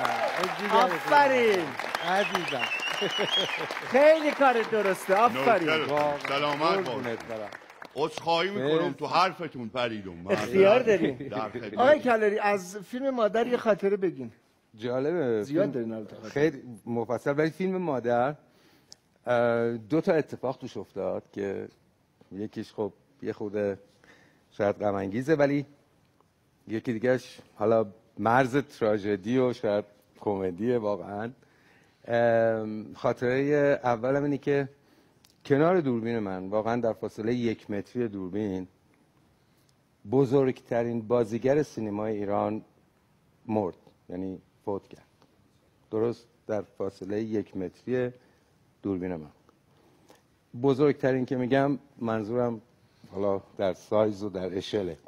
آفرین عزیزم خیلی کار درسته. آفرین سلامت باش. عذرخواهی میکنم تو حرفتون پریدم. اختیار داریم. آقای کلاری از فیلم مادر یه خاطره بگین. جالبه زیاد دارین خیلی مفصل. ولی فیلم مادر دو تا اتفاق توش افتاد که یکیش خب یه خود شاید غم انگیزه، ولی یکی دیگهش حالا مرز تراژدی و شاید کمدیه واقعا. خاطره اولم اینه که کنار دوربین من، واقعا در فاصله یک متری دوربین، بزرگترین بازیگر سینمای ایران مرد، یعنی فوت کرد، درست در فاصله یک متری دوربین من. بزرگترین که میگم منظورم حالا در سایز و در اشله.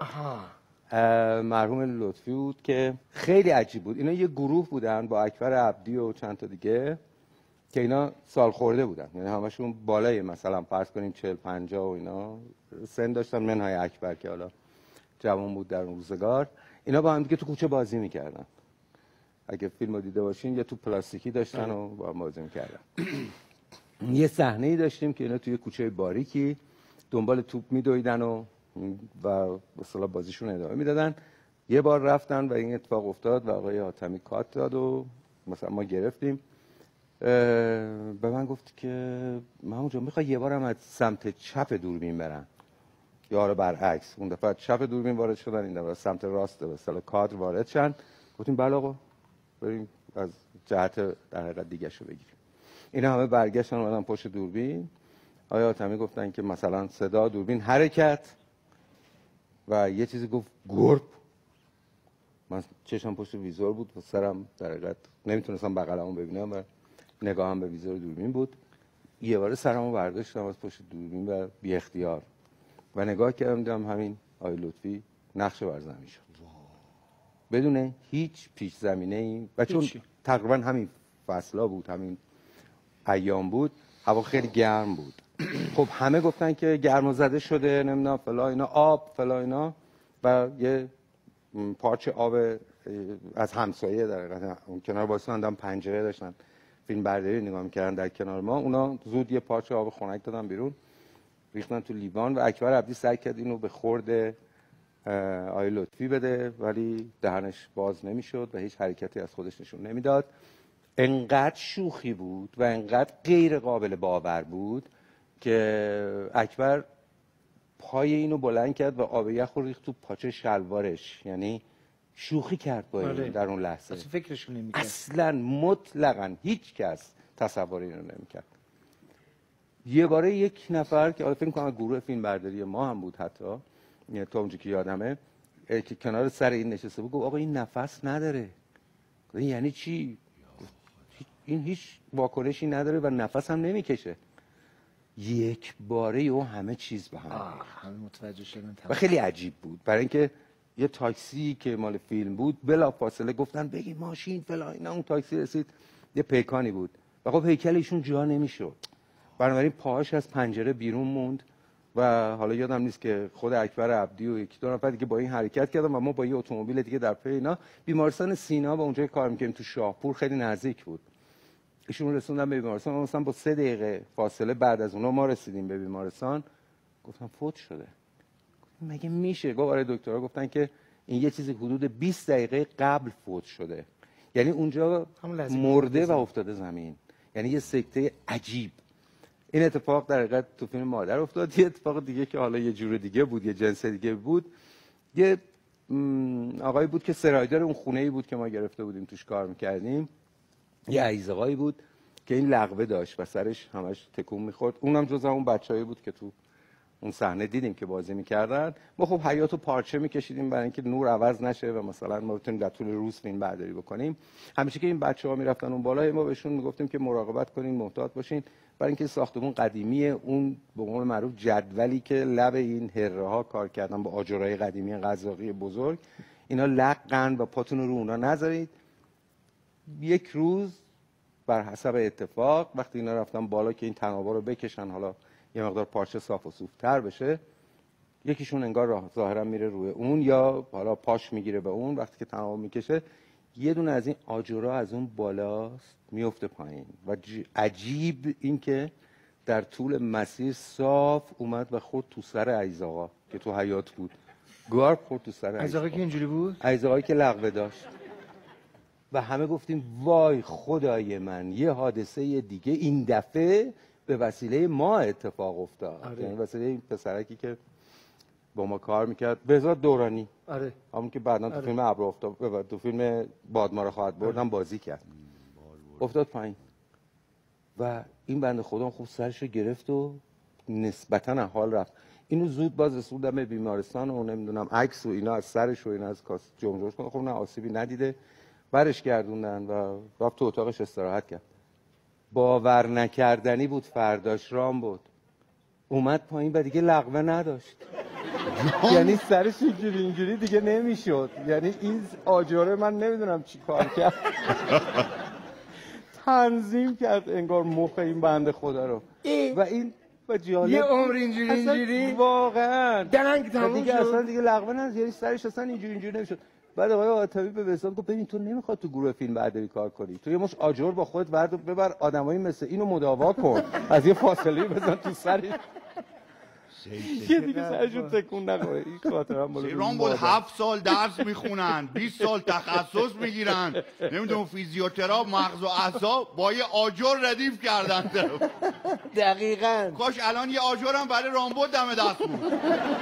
مرحوم لطفی بود که خیلی عجیب بود. اینا یه گروه بودن با اکبر عبدی و چند تا دیگه که اینا سال خورده بودن، یعنی همشون بالای مثلا فرض کنیم چهل پنجاه و اینا سن داشتن، منهای اکبر که حالا جوان بود در اون روزگار. اینا با هم دیگه تو کوچه بازی میکردن. اگه فیلمو دیده باشین یه تو پلاستیکی داشتن و با هم بازی میکردن. یه صحنه‌ای داشتیم که اینا توی کوچه باریکی دنبال توپ میدویدن و و مثلا بازیشون ادامه میدادن. یه بار رفتن و این اتفاق افتاد و آقای حاتمی کات داد و مثلا ما گرفتیم. به من گفت که محمود جان میخوای یه بارم از سمت چپ دوربین برن، یا آره برعکس. اون دفعه چپ دوربین وارد شدن، این دفعه سمت راست مثلا کادر وارد شدن. گفتیم بله آقا بریم از جهت در حقیقت دیگه شو بگیریم. اینا همه برگشتن اومدن پشت دوربین. آقای حاتمی گفتن که مثلا صدا دوربین حرکت و یه چیزی گفت گرب. من چشم پشت ویزور بود و سرم در حقیقت نمیتونستم بغلمو ببینم و نگاهم به ویزور دوربین بود. یه بار سرمو برداشتم از پشت دوربین و بی اختیار و نگاه کردم دیدم همین آقای لطفی نقش بر زمین شد بدون هیچ پیش زمینه ای و چون تقریبا همین فصلا بود، همین ایام بود، هوا خیلی گرم بود. خب همه گفتن که گرم زده شده نمیدونم فلا اینا، آب فلا اینا، و یه پارچه آب از همسایه در حقیقت اون کنار واسه پنجره داشتن فیلم برداری نگاه میکردن در کنار ما. اونا زود یه پارچه آب خنک دادن بیرون، ریختن تو لیوان و اکبر عبدی سعی کرد اینو به خورد آقای لطفی بده ولی دهنش باز نمیشد و هیچ حرکتی از خودش نشون نمیداد. انقدر شوخی بود و انقدر غیر قابل باور بود که اکبر پای اینو بلند کرد و آب یخ رو ریخت تو پاچه شلوارش، یعنی شوخی کرد با این در اون لحظه. اصلا فکرشون نمی‌کرد. اصلا مطلقاً هیچ کس تصور اینو نمی‌کرد. یه باره یک نفر که فکر کنم گروه فیلم برداری ما هم بود حتی، یعنی تا اونجا که یادمه، که کنار سر این نشسته بود، گفت آقا این نفس نداره. یعنی چی؟ این هیچ واکنشی نداره و نفس هم نمیکشه. یک باره او همه چیز به هم همه متوجه شدن و خیلی عجیب بود، برای اینکه یه تاکسی که مال فیلم بود بلا فاصله گفتن بگی ماشین فلان، اینا اون تاکسی رسید یه پیکانی بود و خب هیکل ایشون جا نمیشد، بنابراین پاهاش از پنجره بیرون موند و حالا یادم نیست که خود اکبر عبدی و یکی دو نفر دیگه با این حرکت کردن و ما با یه اتومبیل دیگه در پی اینا بیمارستان سینا با اونجا کار می‌کردیم تو شاهپور، خیلی نزدیک بود. ایشون رسوندن به بیمارستان، مثلا با سه دقیقه فاصله بعد از اونها ما رسیدیم به بیمارستان. گفتم فوت شده. گفتم مگه میشه؟ گفت آره دکترها گفتن که این یه چیزی حدود بیست دقیقه قبل فوت شده، یعنی اونجا مرده و افتاده زمین، یعنی یه سکته عجیب. این اتفاق در حقیقت تو فیلم مادر افتاد. یه اتفاق دیگه که حالا یه جور دیگه بود، یه جنس دیگه بود، یه آقایی بود که سرایدار اون خونه‌ای بود که ما گرفته بودیم توش کار میکردیم، یه عزیز آقایی بود که این لغوه داشت و سرش همش تکون میخورد. اونم جز اون بچه‌ای بود که تو اون صحنه دیدیم که بازی میکردن. ما خب حیاطو پارچه میکشیدیم برای اینکه نور عوض نشه و مثلا ما بتونیم در طول روز فیلم برداری بکنیم. همیشه که این بچه‌ها میرفتن اون بالا ما بهشون میگفتیم که مراقبت کنین، محتاط باشین، برای اینکه ساختمون قدیمیه، اون به قول معروف جدولی که لب این هره ها کار کردن با آجرای قدیمی قزاقی بزرگ، اینا لقن و پاتون رو اونا نذارید. یک روز بر حسب اتفاق وقتی اینا رفتن بالا که این تنابا رو بکشن، حالا یه مقدار پارچه صاف و صوف‌تر بشه، یکیشون انگار راه ظاهرا میره روی اون یا حالا پاش میگیره به اون، وقتی که تنابا میکشه یه دونه از این آجرها از اون بالاست میفته پایین و عجیب این که در طول مسیر صاف اومد و خورد تو سر عزیز آقا که تو حیاط بود. گارد خورد تو سر عزیز آقا که اینجوری بود؟ عزیز آقایی که لغوه داشت و همه گفتیم وای خدای من، یه حادثه دیگه این دفعه به وسیله ما اتفاق افتاد. آره. یعنی وسیله این پسرکی که با ما کار میکرد، بهزاد دورانی. آره. همون که بعداً تو آره. فیلم ابر آفتاب، تو فیلم بادمار خواهد برد هم بازی کرد. افتاد پایین و این بنده خدا خوب سرشو گرفت و نسبتاً حال رفت. اینو زود باز رسوندم به بیمارستان و نمیدونم عکس و اینا از سرش و اینا از کاس جمجمش کنه، خب نه آسیبی ندیده، برش گردوندن و رفت تو اتاقش استراحت کرد. باور نکردنی بود، فرداش رام بود اومد پایین و دیگه لغوه نداشت. یعنی سرش اینجوری اینجوری دیگه نمیشد، یعنی این آجره من نمیدونم چی کار کرد تنظیم کرد انگار مخ این بنده خدا رو ای. و این و جالب یه عمر اینجوری اینجوری واقعا درنگ تموم دیگه شد. اصلا دیگه لغوه نداشت، یعنی سرش اصلا اینجوری اینجوری نمیشد. بعد آقای آتوی به وسام گفت ببین تو نمیخواد تو گروه فیلم برداری کار کنی، تو یه مش آجر با خودت ورد و ببر آدمایی مثل اینو مداوا کن، از یه فاصله بزن تو سرش یه دیگه سرشون تکون نکنه. این خاطرم بالا ایران بود هفت سال درس میخونن، بیست سال تخصص میگیرن، نمیدونم فیزیوتراپ مغز و اعصاب با یه آجر ردیف کردن. دقیقاً. کاش الان یه آجرم برای رامبد دم دست بود.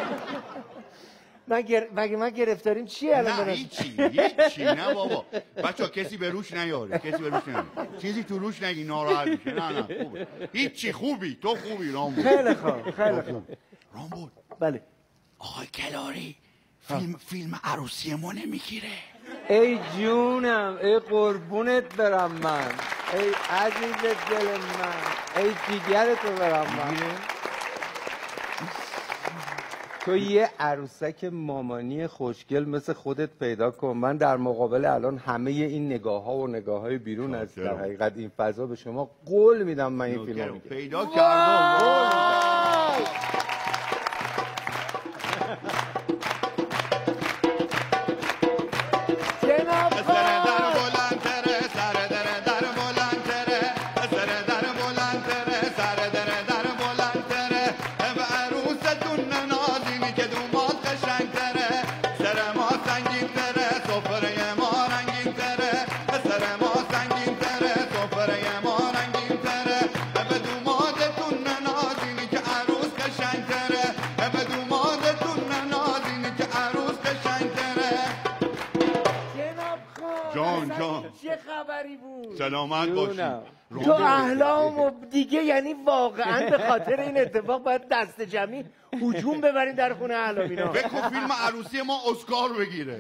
مگه مگه من گرفتاریم چیه الان؟ نه هیچی هیچی نه بابا بچا، کسی به روش نیاره، کسی به روش نیاره، چیزی تو روش نگی ناراحت میشه. نه نه خوبه، هیچی، خوبی، تو خوبی رامبد. خیلی خوب خیلی خوب. رامبد بله آقای کلاری فیلم فیلم عروسی ما نمیگیره؟ ای جونم، ای قربونت برم من، ای عزیز دل من، ای جیگرتو برم من. تو یه عروسک مامانی خوشگل مثل خودت پیدا کن. من در مقابل الان همه این نگاه ها و نگاه های بیرون از در حقیقت این فضا به شما قول میدم من این فیلم رو پیدا کردم. چه خبری بود؟ سلامت باشی. تو احلام و دیگه، یعنی واقعا به خاطر این اتفاق باید دست جمعی هجوم ببرین در خونه احلامینا. بگو فیلم عروسی ما اسکار بگیره.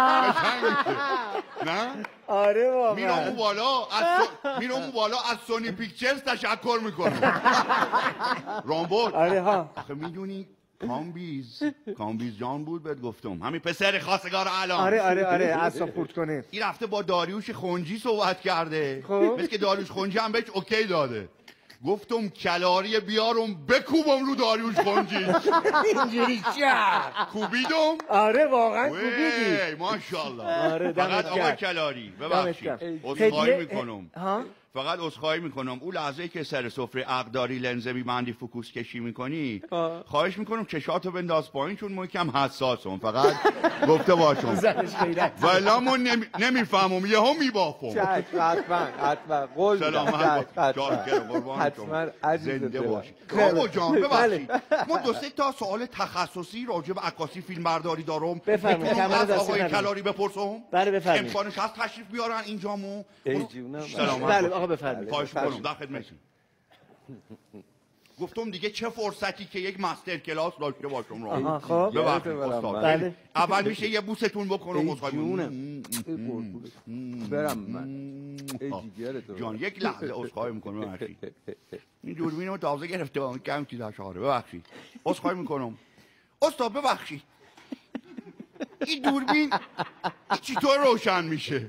نه؟ آره واقعا. میرم اون بالا از میرم اون بالا از سونی پیکچرز تشکر میکنم. رامبو. آره ها. آخه میدونی کامبیز کامبیز جان بود بهت گفتم، همین پسر خواستگار الان. آره آره آره اعصاب خورد کنه. این رفته با داریوش خنجی صحبت کرده. خب مثل که داریوش خنجی هم بهش اوکی داده. گفتم کلاری بیارم بکوبم رو داریوش خنجی. اینجوری چه کوبیدم. آره واقعا کوبیدی. ماشاءالله. آره فقط آقا کلاری ببخشید عذرخواهی میکنم. فقط عذرخواهی میکنم اون لحظه که سر سفره عقداری لنز میبندی فوکوس کشی میکنی، خواهش میکنم چشاتو بنداز پایین چون محکم حساسم. فقط گفته باشم والا من نمی... نمیفهمم یهو میبافم. حتما حتما قول سلامت حتما زنده باشی. بابا جان ببخشید ما دو سه تا سوال تخصصی راجع به عکاسی فیلم برداری دارم. بفرمایید از آقای کلاری بپرسم. بله بفرمایید. امکانش هست تشریف بیارن اینجامو؟ بله آقا بفرمایید. خواهش می‌کنم در خدمتتون. گفتم دیگه چه فرصتی که یک مستر کلاس داشته باشم رو. خب ببخشید استاد. بله. اول میشه یه بوستون بکنم عذرخواهی برم من. ای جیگرت جان یک لحظه عذرخواهی می‌کنم ببخشید. این دوربینو تازه گرفتم کم چیزا شاره ببخشید. عذرخواهی می‌کنم. استاد ببخشید. این دوربین چطور روشن میشه؟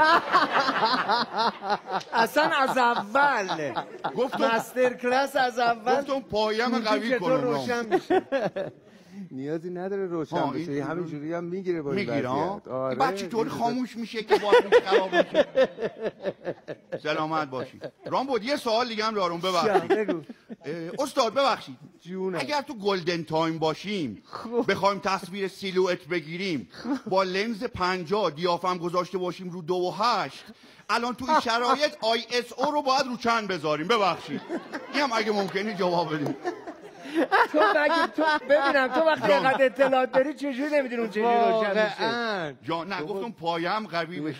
اصلا از اول گفتم مستر کلاس از اول گفتم پایم قوی کنم روشن میشه. نیازی نداره روشن بشه، همینجوری هم میگیره با این وضعیت. آره بعد چطور خاموش میشه که باید خراب میشه؟ سلامت باشی. رامبود یه سوال دیگه هم دارم ببخشید. استاد ببخشید جونه. اگر تو گلدن تایم باشیم بخوایم تصویر سیلوئت بگیریم با لنز پنجاه دیافم گذاشته باشیم رو دو و هشت، الان تو این شرایط آی اس او رو باید رو چند بذاریم؟ ببخشید این هم اگه ممکنه جواب بدیم. تو مگه تو ببینم تو وقتی اینقدر اطلاعات داری چجوری نمیدونی اون چجوری روشن میشه؟ جان نه گفتم پایم قوی بشه.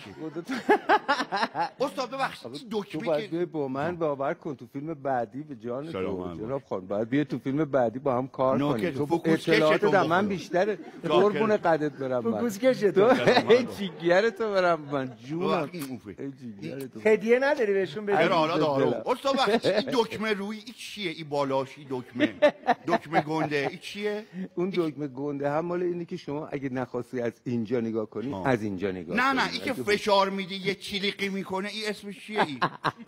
استاد ببخشید دکمه تو باید بیای با من باور کن تو فیلم بعدی به جان تو جناب خان باید بیای تو فیلم بعدی با هم کار کنیم. تو اطلاعات در من بیشتره. قربون قدت برم من. فوکوس کشه تو. ای جیگر تو برم من جونم. ای جیگر تو. هدیه نداری بهشون بدی؟ حالا دارم. استاد ببخشید این دکمه روی این چیه؟ این بالاشی دکمه دکمه گنده این چیه؟ اون دکمه گنده هم مال اینه که شما اگه نخواستی از اینجا نگاه کنی آه. از اینجا نگاه نه کنی. نه این که فشار میدی یه چیلیقی میکنه این اسمش چیه؟ این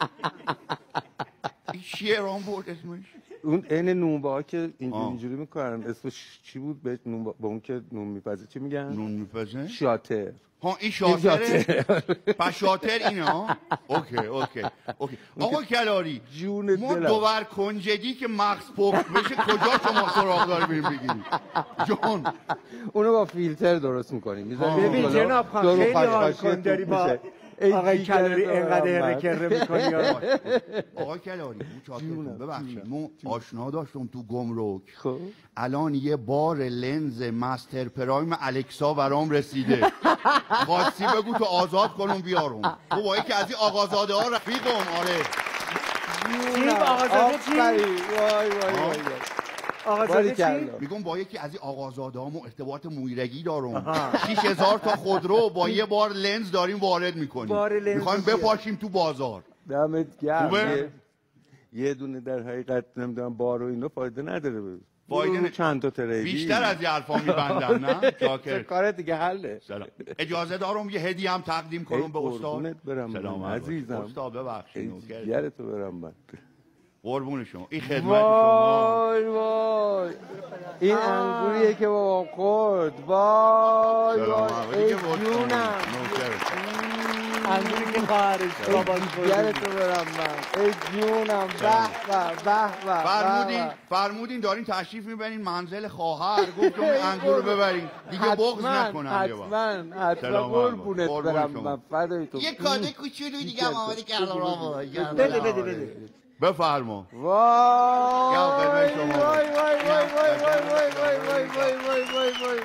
این چیه رامبورد اسمش؟ اون عین نونبا ها که اینجوری میکنن اسمش چی بود به نونبا با اون که نون میپزه چی میگن؟ نون میپزه؟ شاتر. ها این شاتره؟ پس شاتر اینه ها؟ اوکی اوکی اوکی. آقا کلاری ما دوور کنجدی که مغز پخت بشه کجا شما سراغ داری بریم بگیریم؟ جان اونو با فیلتر درست میکنیم. ببین جناب خان خیلی حال کن داری با آقای کلاری اینقدر هرکره میکنی. آقای کلاری ببخشید ما آشنا داشتم تو گمرک الان یه بار لنز مستر پرایم الکسا برام رسیده خواستی بگو تو آزاد کنم بیارم. تو با یکی از این آقازاده ها رفیقم. آره چی آقازاده چی؟ وای وای وای آقازاده چی؟ میگم با یکی از این آقازاده هامو ارتباط مویرگی دارم. شیش هزار تا خودرو با یه بار لنز داریم وارد میکنیم میخوایم بپاشیم تو بازار. دمت گرم. یه دونه در حقیقت نمیدونم بار و اینا فایده نداره. فایده چند تا تریدی بیشتر از یه حرفا میبندم. نه شاکر کار دیگه حله. سلام. اجازه دارم یه هدیه هم تقدیم کنم به استاد؟ سلام عزیزم. استاد ببخشید جگر تو برم من. قربون شما. این خدمت شما. وای وای این انگوریه که بابا خورد. وای وای ای جونم انگوری که خواهرش بابا جگر تو برم من. ای جونم به به به به. فرمودین فرمودین دارین تشریف میبرین منزل خواهر گفتم انگور رو ببرین دیگه بغض نکنن. حتما حتما قربونت برم من فدای تو. یه کاده کوچولویی دیگه هم آماده کردم رامو. بده بده بده بفرما. وای وای وای وای وای وای وای وای وای وای وای وای وای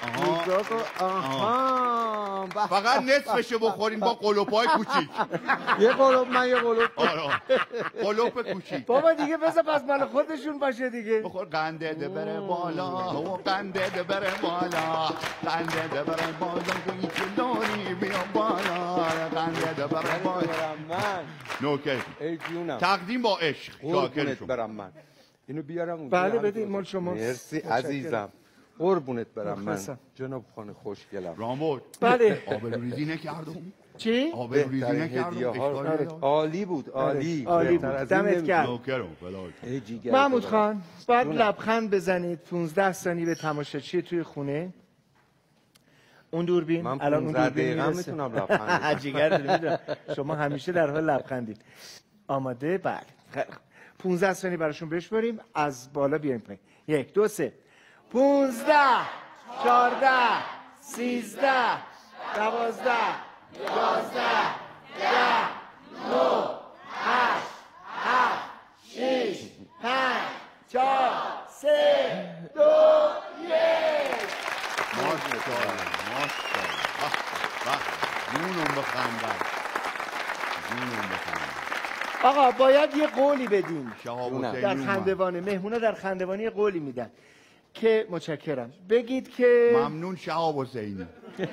میزاق و آها. فقط نصفشو بخورین با قلوپای کوچیک. یه قلوپ من یه قلوپ. آره قلوپ کوچیک. بابا دیگه بذار پس مال خودشون باشه دیگه. بخور قنده ده بره بالا و قنده ده بره بالا قنده ده بره بالا که داری بیا بالا قنده ده بره بالا. من نوکر ای جونم تقدیم با عشق شاکر شما. برم من اینو بیارم اونجا. بله بدید مال شما. مرسی عزیزم. قربونت برم من جناب خان خوشگلم. رامبد بله آبروریزی نکردم. چی؟ آبروریزی نکردم. عالی بود عالی عالی بود. دمت گرم. نوکرم محمود خان بعد لبخند بزنید پونزده ثانیه به تماشاچی توی خونه. اون دوربین الان اون دوربین میتونم لبخند جیگر میدونم شما همیشه در حال لبخندید. آماده؟ بله. پونزده ثانیه براشون بشماریم از بالا بیایم پایین. یک دو سه پونزده چهارده سیزده دوازده یازده ده نو هشت هفت شیش پنج چهار سه دو یک. ماشاءالله ماشاءالله. جونم بخندم جونم بخندم. آقا باید یه قولی بدیم در در خندوانه. مهمونا در خندوانه یه قولی میدن که متشکرم بگید که ممنون شهاب حسینی.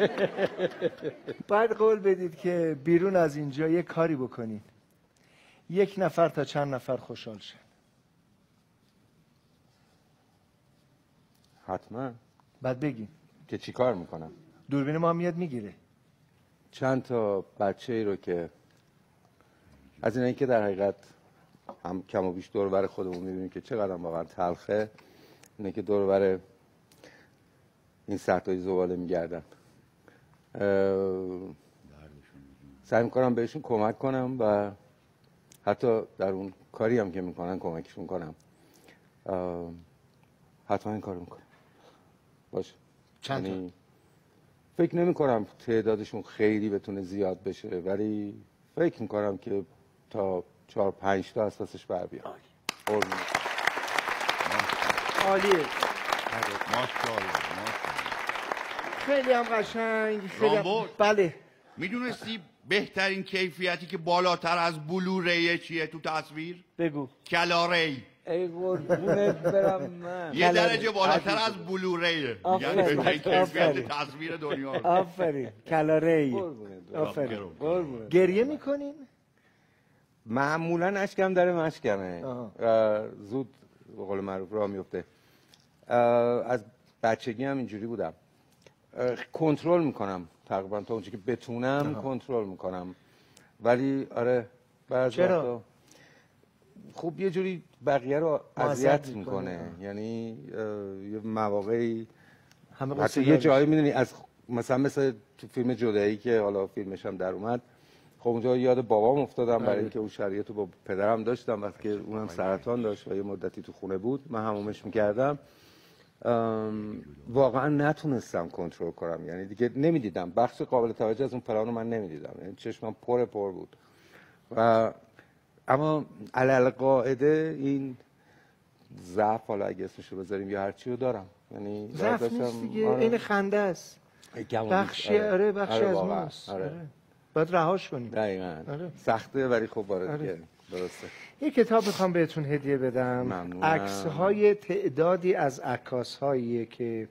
باید قول بدید که بیرون از اینجا یه کاری بکنید یک نفر تا چند نفر خوشحال شن. حتما. بعد بگیم که چی کار میکنم. دوربین ما میاد میگیره. چند تا بچه ای رو که از اینایی که در حقیقت هم کم و بیش دور و بر خودمون میبینیم که چقدر واقعا تلخه، اینه که دور و بر این سطحای زباله میگردن. سعی میکنم بهشون کمک کنم و حتی در اون کاری هم که میکنن کمکشون کنم. حتما این کارو میکنم. باشه. چند تا؟ یعنی فکر نمی کنم تعدادشون خیلی بتونه زیاد بشه ولی فکر میکنم که تا چهار پنج تا اساسش بر بیاد. عالیه. ماشاءالله. خیلی هم قشنگ. خیلی هم... بله. میدونستی بهترین کیفیتی که بالاتر از بلوریه چیه تو تصویر؟ بگو. کلاری. ای قربونت برم من. یه درجه بالاتر از بلوریه. میگن بهترین کیفیت تصویر دنیا. آفرین. کلاری. آفرین. گریه میکنین؟ معمولا اشکم داره مشکمه. زود به قول معروف راه میفته. از بچگی هم اینجوری بودم. کنترل میکنم تقریبا تا اونجایی که بتونم کنترل میکنم ولی آره بعضی وقتا خب یه جوری بقیه رو اذیت میکنه. یعنی یه مواقعی حتی یه جایی میدونی از مثلا مثل تو فیلم جدایی که حالا فیلمش هم در اومد، خب اونجا یاد بابام افتادم برای اینکه اون شرایط رو با پدرم داشتم وقتی که اونم سرطان داشت و یه مدتی تو خونه بود، من همومش میکردم. واقعا نتونستم کنترل کنم، یعنی دیگه نمیدیدم، بخش قابل توجه از اون پلان رو من نمیدیدم، یعنی چشمم پر پر بود. و اما علل قاعده این ضعف، حالا اگه اسمشو بذاریم یا هر چی رو دارم، یعنی ضعف نیست دیگه، این خنده است، بخشی آره بخشی از ماست، آره باید رهاش کنیم. دقیقاً آره. سخته ولی خب وارد آره. درسته. یه کتاب میخوام بهتون هدیه بدم، عکس‌های تعدادی از عکاس‌هایی که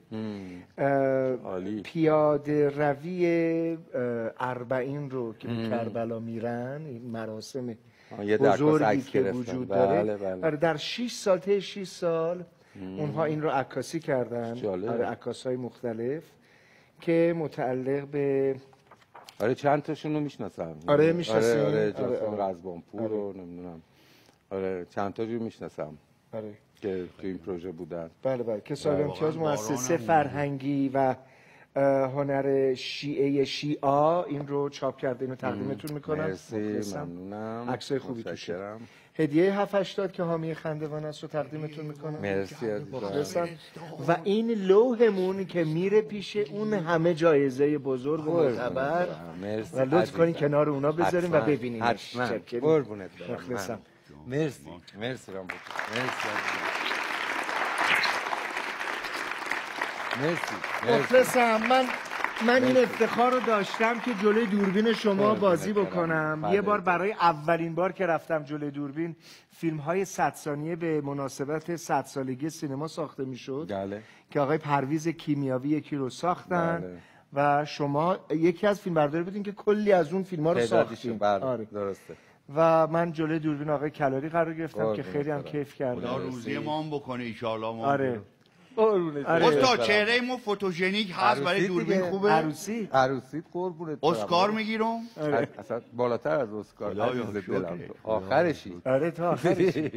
پیاده روی اربعین رو که به کربلا میرن، این مراسم بزرگی که وجود داره، بله بله. در شش سال تا شش سال ام. اونها این رو عکاسی کردن، آره عکاس‌های مختلف که متعلق به آره چند تاشون رو میشناسم. آره میشناسم. آره آره جاسم رزبانپور آره. رو نمیدونم. آره چند تاشون رو میشناسم. آره که تو این پروژه بودن. بله بله که صاحب امتیاز مؤسسه فرهنگی و هنر شیعه شیعا این رو چاپ کرده، اینو تقدیمتون میکنم. مرسی ممنونم. عکسای خوبی توشه. هدیه هفت هشتاد که حامی خندوان است رو تقدیمتون میکنم. مرسی عزیزم. و این لوحمون که میره پیش اون همه جایزه بزرگ و معتبر و لطف کنین کنار اونا بذاریم و ببینیم. حتما قربونت برم. مرسی مرسی رام بود. مرسی مرسی. مخلصم. من من این افتخار رو داشتم که جلوی دوربین شما بازی بکنم. یه بار برای اولین بار که رفتم جلوی دوربین فیلم های صد ثانیه به مناسبت صد سالگی سینما ساخته میشد بله. که آقای پرویز کیمیاوی یکی رو ساختن. بله. و شما یکی از فیلم برداری بودین که کلی از اون فیلم ها رو ساختین. آره. درسته. و من جلوی دوربین آقای کلاری قرار گرفتم که خیلی هم کیف کردم. خدا روزی ما هم بکنه ان شاء الله. آره. استاد چهره ما فوتوژنیک هست برای دوربین خوبه. عروسی عروسیت قربونت. اسکار میگیرم. اصلا بالاتر از اسکار. عزیز دلم آخرشی. آره تا آخرشی.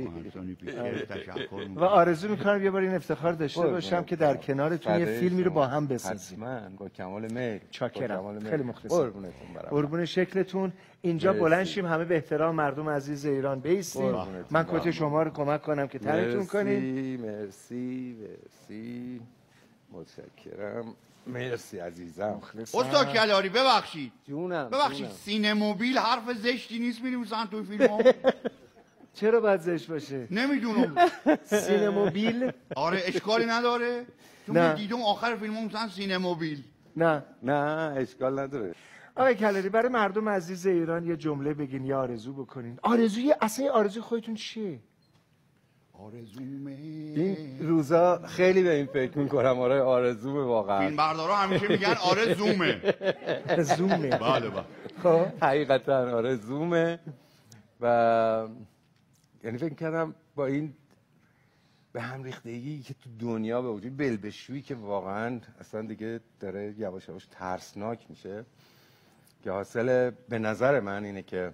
و آرزو میکنم یه بار این افتخار داشته باشم که در کنارتون یه فیلمی رو با هم بسازیم. حتما با کمال میل. چاکرم. خیلی مخلصم. قربونتون برم. قربون شکلتون. اینجا بلند شیم همه به احترام مردم عزیز ایران بیستیم. من کت شما رو کمک کنم که تنتون کنید. مرسی مرسی متشکرم. مرسی عزیزم. استاد کلاری ببخشید جونم ببخشید سینموبیل حرف زشتی نیست می‌نویسن تو فیلم‌ها؟ چرا باید زشت باشه؟ نمیدونم. سینموبیل؟ آره اشکالی نداره؟ چون نه. دیدم آخر فیلم مثلا سینموبیل. نه نه اشکال نداره. آقای کلاری برای مردم عزیز ایران یه جمله بگین یا آرزو بکنین. آرزوی اصلا آرزوی خودتون چیه؟ آرزومه این روزا خیلی به این فکر میکنم. آره آرزومه واقعا. فیلم بردارا همیشه میگن آره زومه. زومه. بله بله. خب حقیقتا آره زومه. و یعنی فکر کردم با این به هم ریختگی که تو دنیا به وجود بلبشویی که واقعا اصلا دیگه داره یواش یواش ترسناک میشه که حاصل به نظر من اینه که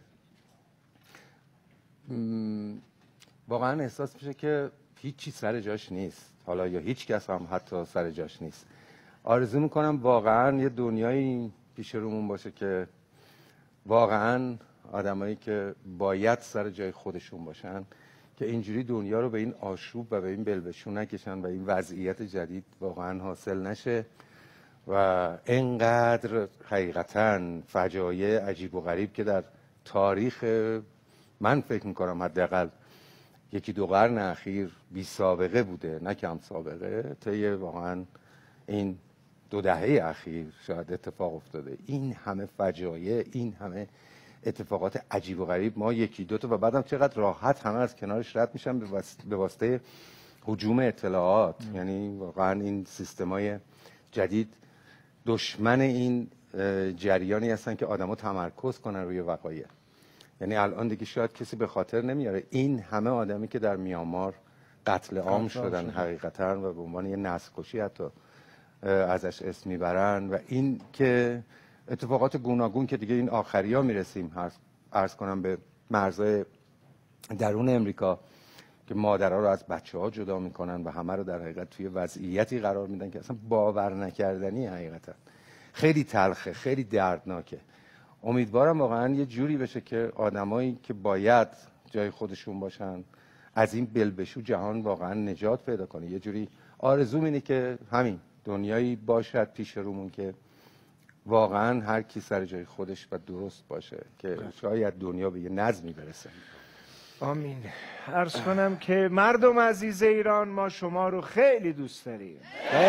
واقعا احساس میشه که هیچی سر جاش نیست. حالا یا هیچ کس هم حتی سر جاش نیست. آرزو میکنم واقعا یه دنیایی پیش رومون باشه که واقعا آدمایی که باید سر جای خودشون باشن که اینجوری دنیا رو به این آشوب و به این بلبشو نکشن و این وضعیت جدید واقعا حاصل نشه و اینقدر حقیقتا فجایع عجیب و غریب که در تاریخ من فکر میکنم حداقل یکی دو قرن اخیر بی سابقه بوده نه کم سابقه طی واقعا این دو دهه اخیر شاید اتفاق افتاده. این همه فجایع این همه اتفاقات عجیب و غریب ما یکی دو تا و بعدم چقدر راحت همه از کنارش رد میشن به واسطه هجوم اطلاعات. یعنی واقعا این سیستمای جدید دشمن این جریانی هستن که آدما تمرکز کنن روی وقایع. یعنی الان دیگه شاید کسی به خاطر نمیاره این همه آدمی که در میانمار قتل عام شدن حقیقتا و به عنوان یه نسل کشی حتی ازش اسم میبرن و این که اتفاقات گوناگون که دیگه این آخری ها میرسیم عرض کنم به مرزهای درون امریکا که مادرها رو از بچه ها جدا میکنن و همه رو در حقیقت توی وضعیتی قرار میدن که اصلا باور نکردنی. حقیقتا خیلی تلخه خیلی دردناکه. امیدوارم واقعا یه جوری بشه که آدمایی که باید جای خودشون باشن از این بلبشو جهان واقعا نجات پیدا کنه. یه جوری آرزوم اینه که همین دنیایی باشد پیش رومون که واقعا هر کی سر جای خودش و درست باشه که شاید دنیا به یه نظمی برسه. آمین. عرض کنم که مردم عزیز ایران ما شما رو خیلی دوست داریم.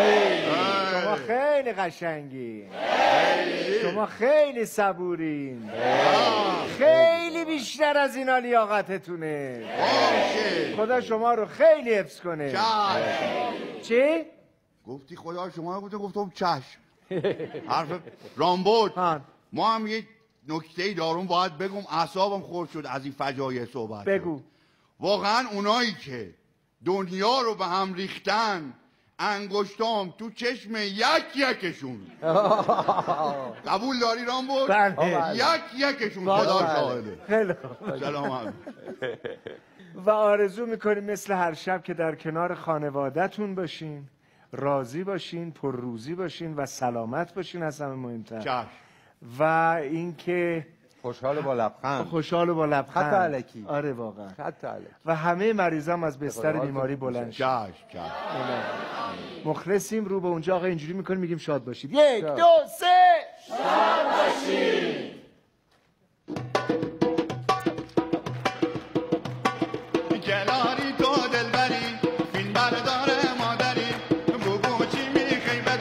شما خیلی قشنگین. شما خیلی صبورین. خیلی بیشتر از اینا لیاقتتونه. خدا شما رو خیلی حفظ کنه. چی؟ گفتی خدا شما رو بوده گفتم چشم. حرف رامبود. ما هم یه نکته‌ای دارم باید بگم اعصابم خورد شد از این فجایع صحبت. بگو. واقعا اونایی که دنیا رو به هم ریختن انگشتام تو چشم یک یکشون. قبول داری رامبود؟ بله. یک یکشون خدا شاهده. خیلی سلام. و آرزو میکنیم مثل هر شب که در کنار خانواده‌تون باشین، راضی باشین، پرروزی باشین و سلامت باشین از همه مهمتر. چشم. و اینکه خوشحال با لبخند. خوشحال با لبخند. حتی الکی. آره واقعا. حتی الکی. و همه مریضام از بستر بیماری بلند شد. چشم چشم. مخلصیم رو به اونجا آقا اینجوری میکنیم میگیم شاد باشید. یک دو سه شاد باشید. کلاری تو دلبری فیلم بردار مادری بگو چی میخوای